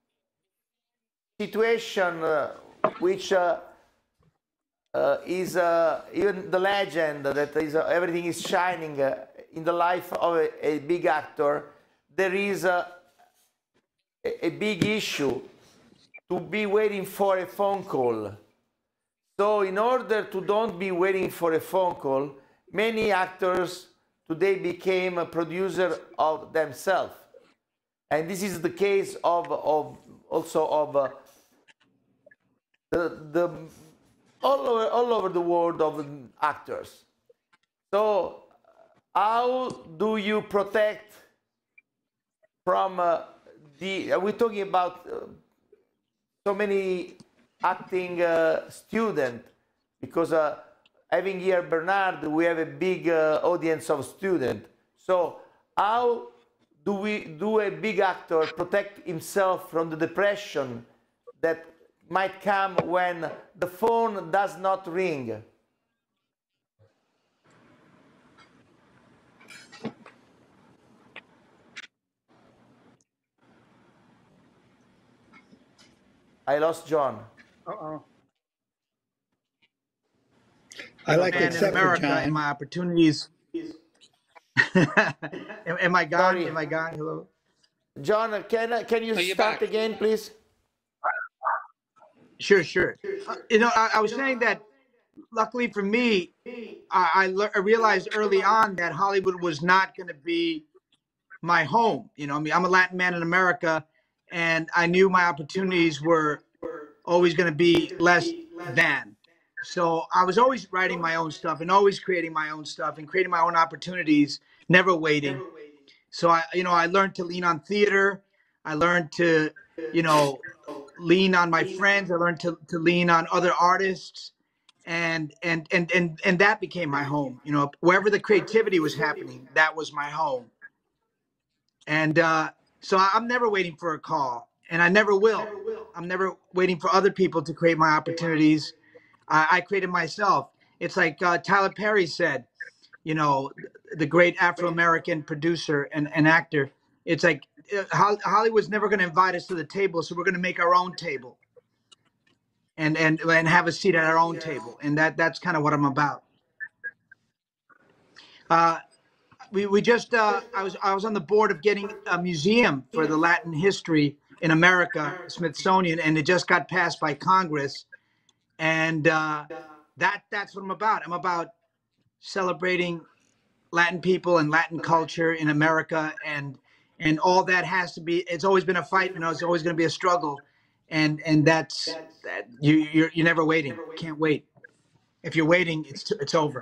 situation, uh, which uh, uh, is uh, even the legend that is uh, everything is shining uh, in the life of a, a big actor, there is uh, a, a big issue to be waiting for a phone call. So in order to don't be waiting for a phone call, many actors today became a producer of themselves. And this is the case of, of also of uh, the, the all over, all over the world of actors. So how do you protect from uh, the, uh, we're talking about uh, so many acting uh, students, because uh, having here Bernard, we have a big uh, audience of students. So how do we do a big actor protect himself from the depression that might come when the phone does not ring? I lost John. Uh-oh. I like to Man in accept it, America and John. my opportunities. am, am I gone? Sorry. Am I gone? Hello? John, can, can you No, you're start back. again, please? Sure, sure. Uh, you know, I, I was saying that luckily for me, I, I, le- I realized early on that Hollywood was not going to be my home. You know, I mean, I'm a Latin man in America, and I knew my opportunities were always going to be less than. So I was always writing my own stuff and always creating my own stuff and creating my own opportunities, never waiting. So I, you know, I learned to lean on theater. I learned to, you know, lean on my friends. I learned to, to lean on other artists, and and and and and that became my home. You know, wherever the creativity was happening, that was my home. And uh, so I'm never waiting for a call, and I never will. I'm never waiting for other people to create my opportunities. I, I created myself. It's like uh, Tyler Perry said, you know, the great Afro-American producer and, and actor. It's like uh, Hollywood's never going to invite us to the table, so we're going to make our own table, and and and have a seat at our own table, and that that's kind of what I'm about. Uh, we we just uh, I was I was on the board of getting a museum for the Latin history in America, Smithsonian, and it just got passed by Congress, and uh, that that's what I'm about. I'm about celebrating Latin people and Latin culture in America, and and all that has to be. It's always been a fight, you know. It's always going to be a struggle, and and that's that. You you're you're never waiting. Can't wait. If you're waiting, it's it's over.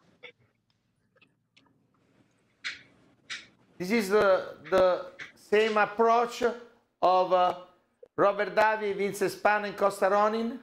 This is the, the same approach of uh, Robert Davi, Vince Spano, and Costa Ronin.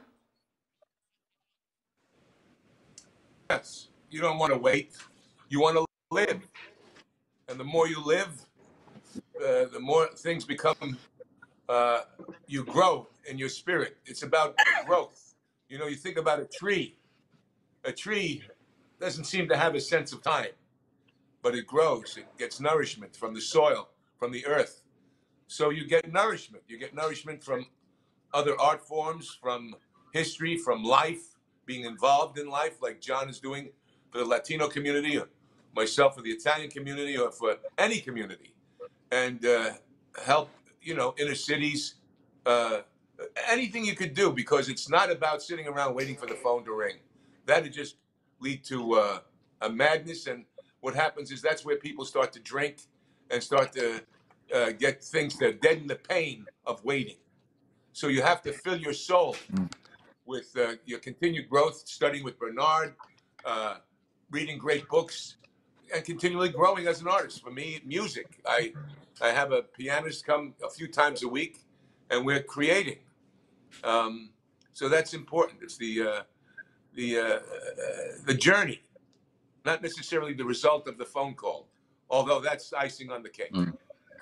Yes, you don't want to wait. You want to live. And the more you live, uh, the more things become, uh, you grow in your spirit. It's about growth. You know, you think about a tree. A tree doesn't seem to have a sense of time, but it grows. It gets nourishment from the soil, from the earth. So you get nourishment. You get nourishment from other art forms, from history, from life, being involved in life, like John is doing for the Latino community, or myself for the Italian community, or for any community, and uh, help, you know, inner cities, uh, anything you could do, because it's not about sitting around waiting for the phone to ring. That would just lead to uh, a madness, and what happens is that's where people start to drink and start to uh, get things that are dead in the pain of waiting. So you have to fill your soul with uh, your continued growth, studying with Bernard, uh, reading great books, and continually growing as an artist. For me, music. I I have a pianist come a few times a week, and we're creating. Um, so that's important. It's the uh, the uh, uh, the journey, not necessarily the result of the phone call, although that's icing on the cake. Mm.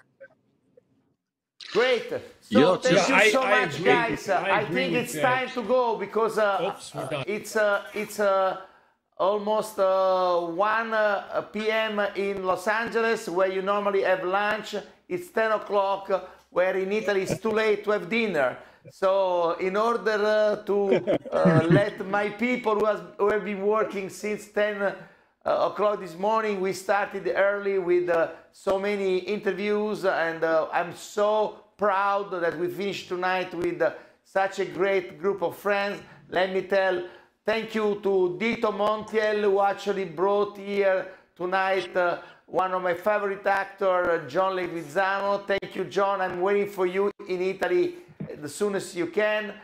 Great. So Yo, thank Yeah, you I- so I much, agree. guys. I I, agree think with it's that. time to go, because uh, Oops, we're done. it's uh, it's uh, almost uh, one uh, p m in Los Angeles, where you normally have lunch. It's ten o'clock, where in Italy it's too late to have dinner. So in order uh, to uh, let my people who, has, who have been working since ten uh, o'clock this morning, we started early with uh, so many interviews, and uh, I'm so proud that we finished tonight with uh, such a great group of friends. Let me tell thank you to Dito Montiel, who actually brought here tonight uh, one of my favorite actors, John Leguizamo. Thank you, John. I'm waiting for you in Italy as soon as you can.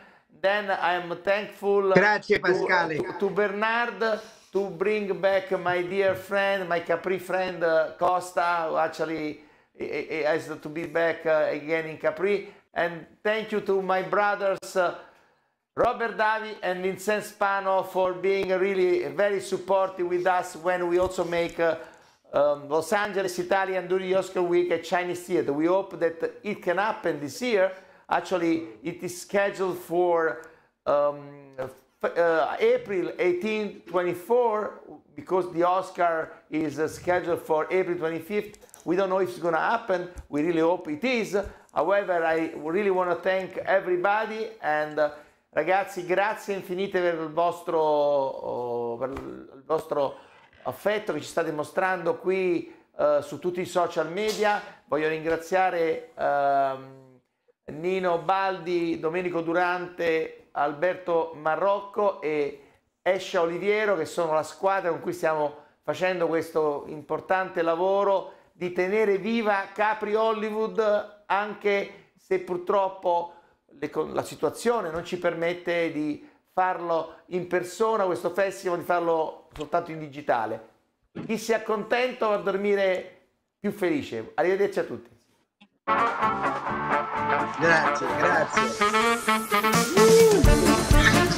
Then I am thankful Grazie, to, Pasquale. to, to Bernard to bring back my dear friend, my Capri friend uh, Costa, who actually has to be back uh, again in Capri. And thank you to my brothers uh, Robert Davi and Vincent Spano for being really very supportive with us when we also make uh, um, Los Angeles Italian during the Oscar week at Chinese Theater. We hope that it can happen this year. Actually, it is scheduled for um, uh, April eighteenth, twenty-four, because the Oscar is uh, scheduled for April twenty-fifth. We don't know if it's going to happen. We really hope it is. However, I really want to thank everybody and uh, ragazzi, grazie infinite per il vostro, oh, per il vostro affetto che ci state mostrando qui uh, su tutti i social media. Voglio ringraziare uh, Nino Baldi, Domenico Durante, Alberto Marrocco e Escia Oliviero, che sono la squadra con cui stiamo facendo questo importante lavoro di tenere viva Capri Hollywood, anche se purtroppo le, la situazione non ci permette di farlo in persona, questo festival, di farlo soltanto in digitale. Chi sia contento va a dormire più felice. Arrivederci a tutti. Grazie, grazie.